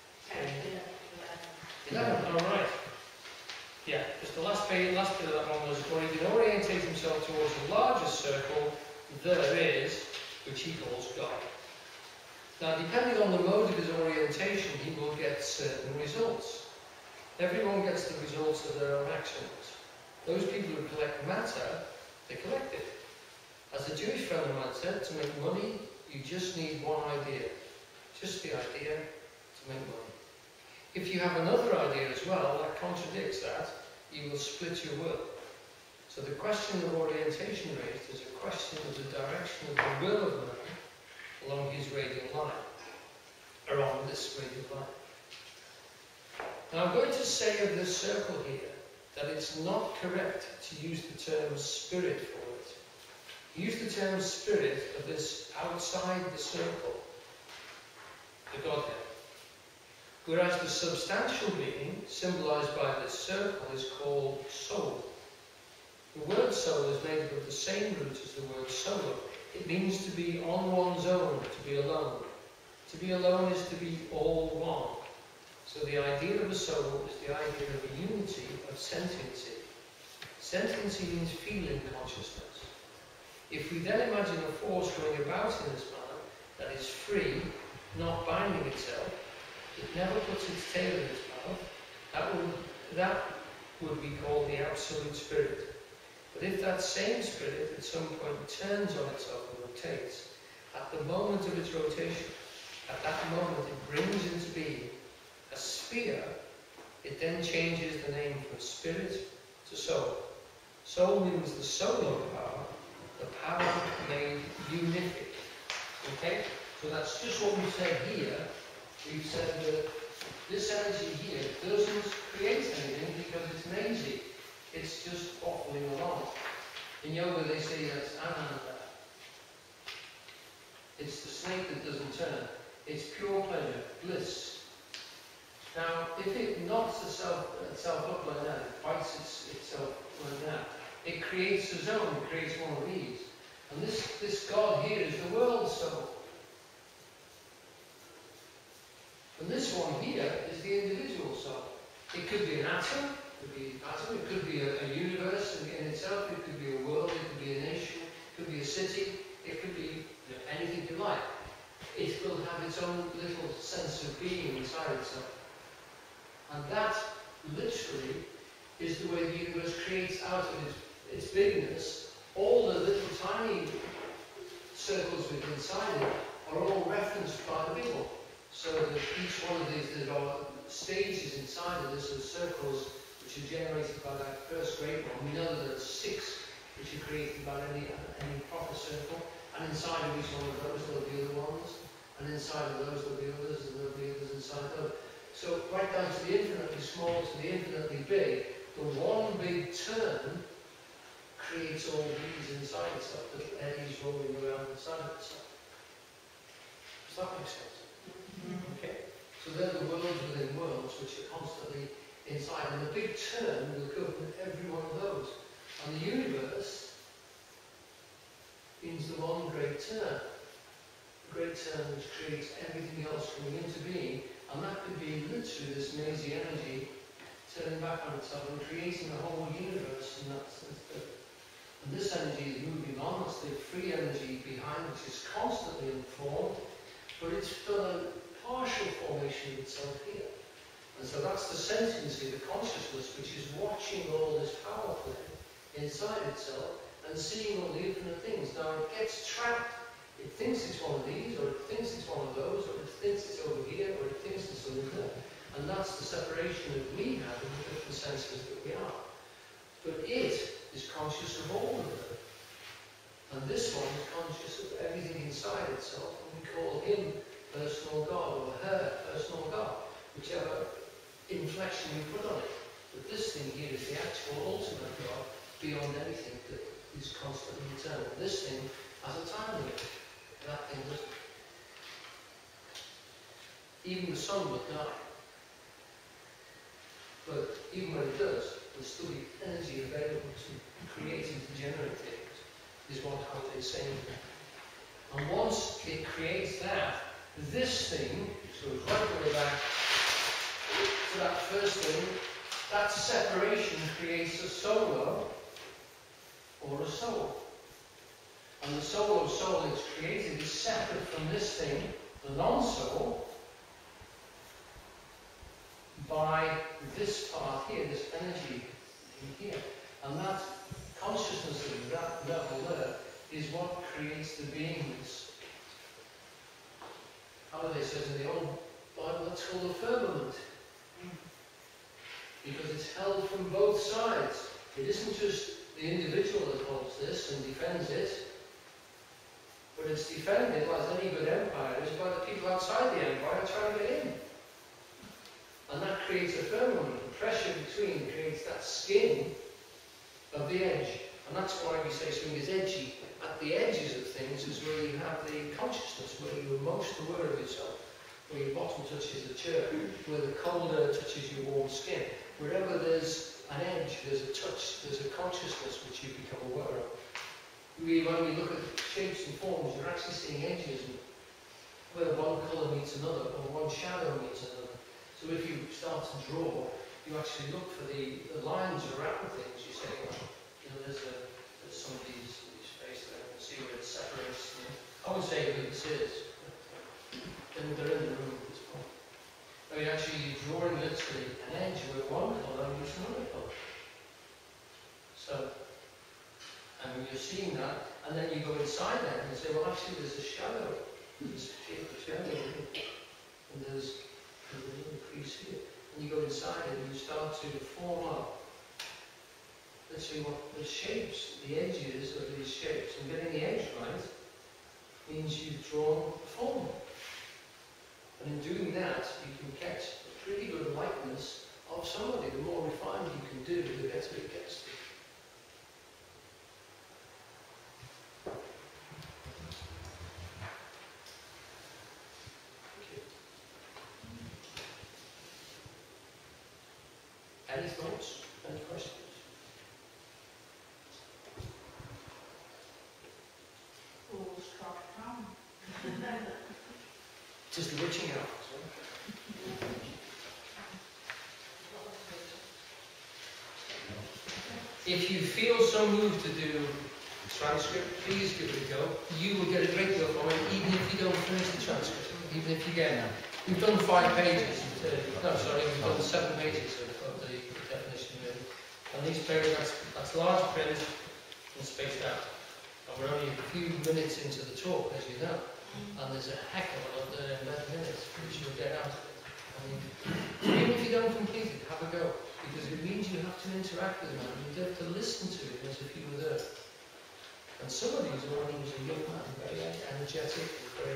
11. All right. Yeah, just the last bit of that one was where he can orientate himself towards the largest circle there is, which he calls God. Now, depending on the mode of his orientation, he will get certain results. Everyone gets the results of their own actions. Those people who collect matter, they collect it. As a Jewish friend of mine said, to make money, you just need one idea. Just the idea to make money. If you have another idea as well, that contradicts that, you will split your will. So the question of orientation raised is a question of the direction of the will of man along his radial line, around this radial line. Now I'm going to say of this circle here that it's not correct to use the term spirit for it. Use the term spirit of this outside the circle, the Godhead. Whereas the substantial being, symbolized by this circle, is called soul. The word soul is made up of the same root as the word solo. It means to be on one's own, to be alone. To be alone is to be all one. So the idea of a soul is the idea of a unity of sentiency. Sentiency means feeling consciousness. If we then imagine a force going about in this manner that is free, not binding itself, it never puts its tail in its mouth, that would be called the absolute spirit. But if that same spirit at some point turns on itself and rotates, at the moment of its rotation, at that moment it brings into being a sphere, it then changes the name from spirit to soul. Soul means the solar power, the power made unific. Okay? So that's just what we've said here. We've said that this energy here doesn't create anything because it's lazy. It's just waffling along. In yoga they say that's ananda. It's the snake that doesn't turn. It's pure pleasure, bliss. Now, if it knocks itself up like that, it bites itself like that, it creates a zone, it creates one of these. And this God here is the world soul. And this one here is the individual soul. It could be an atom, it could be a universe in itself, it could be a world, it could be a nation, it could be a city, it could be anything you like. It will have its own little sense of being inside itself. And that, literally, is the way the universe creates out of its bigness. All the little tiny circles within inside it are all referenced by the big one. So that each one of these, there are stages inside of this, of circles which are generated by that first great one. We know that there are 6 which are created by any proper circle. And inside of each one of those there'll be other ones. And inside of those there'll be others, and there'll be others inside those. So right down to the infinitely small to the infinitely big, the one big turn creates all these inside itself, little eddies rolling around inside of itself. Does that make sense? Okay. So they're the worlds within worlds which are constantly inside. And the big turn will govern every one of those. And the universe means the one great turn. The great turn which creates everything else coming into being. And that could be literally this mazy energy turning back on itself and creating a whole universe in that sense. And this energy is moving on. It's the free energy behind, which is constantly informed. But it's done a partial formation of itself here. And so that's the sentiency, the consciousness, which is watching all this power play inside itself and seeing all the infinite things. Now it gets trapped. It thinks it's one of these, or it thinks it's one of those, or it thinks it's over here, or it thinks it's over there. And that's the separation that we have in the different senses that we are. But it is conscious of all of them. And this one is conscious of everything inside itself, and we call him personal God, or her personal God, whichever inflection you put on it. But this thing here is the actual ultimate God, beyond anything that is constantly eternal. This thing has a time limit. That thing doesn't. Even the sun would die. But even when it does, there's still the energy available to create and to generate things, is what how they say. And once it creates that, this thing, which goes right the way back to that first thing, that separation creates a solo or a soul. And the solo soul it's created is separate from this thing, the non-soul, by this part here, this energy in here. And that consciousness of that level there is what creates the beingness. How do they say in the old Bible, it's called a firmament. Because it's held from both sides. It isn't just the individual that holds this and defends it, but it's defended, as any good empire is, by the people outside the empire trying to get in. And that creates a firmament. The pressure between creates that skin of the edge. And that's why we say something is edgy. At the edges of things is where you have the consciousness, where you are most aware of yourself, where your bottom touches the chair, where the cold air touches your warm skin. Wherever there's an edge, there's a touch, there's a consciousness which you become aware of. When we look at shapes and forms, you're actually seeing edges, and where one colour meets another, or one shadow meets another. So if you start to draw, you actually look for the lines around things. You say, well, you know, there's some of these space there, and see where it separates. You know. I would say who this is. Then they're in the room at this point. I mean, actually, you're drawing literally an edge where one colour meets another colour. So, and when you're seeing that, and then you go inside there and you say, well, actually, there's a shadow There's a piano here, and there's a little crease here. And you go inside it and you start to form up, let's see what the shapes, the edges of these shapes. And getting the edge right means you've drawn a form. And in doing that, you can get a pretty good likeness of somebody. The more refined you can do, the better it gets. Any thoughts? Any questions? Fools can't come. Just the witching hours. If you feel so moved to do transcript, please give it a go. You will get a great deal from it, even if you don't finish the transcript. Even if you get, we've done 5 pages. No, sorry, we've done 7 pages of the definition. And these pages, that's large print and spaced out. And we're only a few minutes into the talk, as you know. And there's a heck of a lot there in 11 minutes, which you'll get out of it. I mean, even if you don't complete it, have a go. Because it means you have to interact with the man. You have to listen to him as if you were there. And some of these are when he was a young man, very energetic, very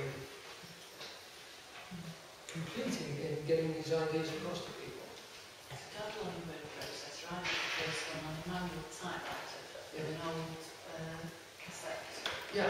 complete in getting these ideas across to people. It's a total learning process, right? The first one on a manual typewriter with an old cassette. Yeah.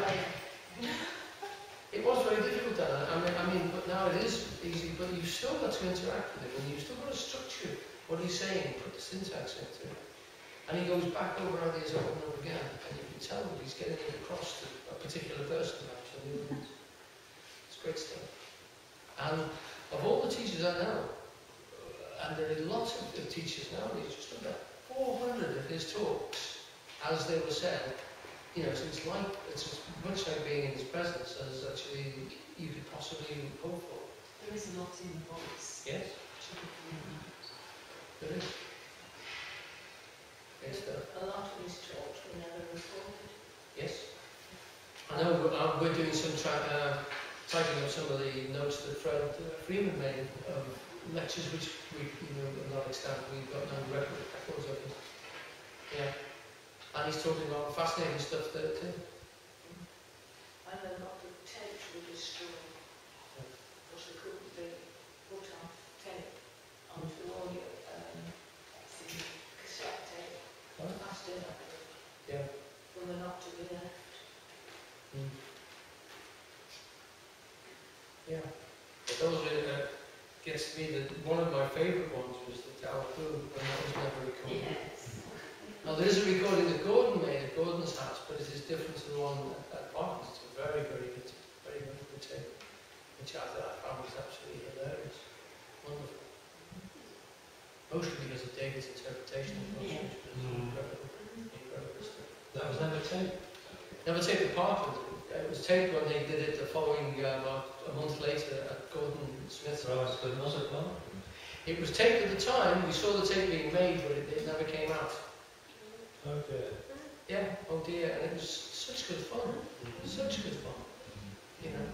It was very difficult then. I mean, but now it is easy, but you've still got to interact with him, and you've still got to structure what he's saying, put the syntax into it. And he goes back over ideas over and over again, and you can tell that he's getting it across to a particular person, actually. It's great stuff. And of all the teachers I know, and there are lots of teachers nowadays, just about 400 of his talks, as they were said, you know, so it's as much like being in his presence as actually you could possibly hope for. There is a lot in the voice. Yes. There is. A lot of his talks were never recorded. Yes. I know we're doing some typing up some of the notes that Fred Freeman made of lectures which we, you know, to a large extent we've got no records of it. Yeah. And he's talking about fascinating stuff there too. And a lot of tapes were destroyed because they couldn't be put on tape onto audio cassette tape fast enough for them not to be left. Yeah. But those gets me that one of my favourite ones was the Tower Boom, but that was never recorded. Yes. Now there is a recording that Gordon made at Gordon's house, but it is different to the one at Barton's. It's a very, very good tape, which I found was absolutely hilarious. Wonderful. Mostly because of David's interpretation of those, which was incredible stuff. That was never taped? Never taped apart with it. It was taped when they did it the following, a month later at Gordon Smith's house. Right, but was it not? It was taped at the time, we saw the tape being made, but it never came out. Okay. Yeah, oh dear, and it was such good fun. Such good fun. You know.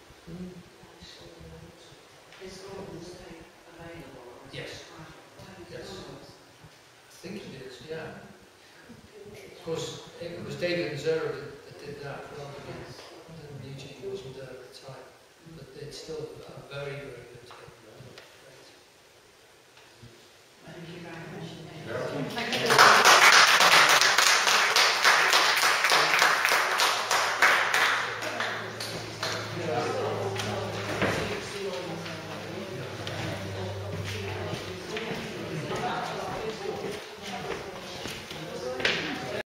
Is Gordon's tape available? Yes. Yes. I think it is, yeah. Of course, it was David and Zara that did that rather than Eugene wasn't there at the time. But it's still a very, very good tape. Thank you very much. Yeah.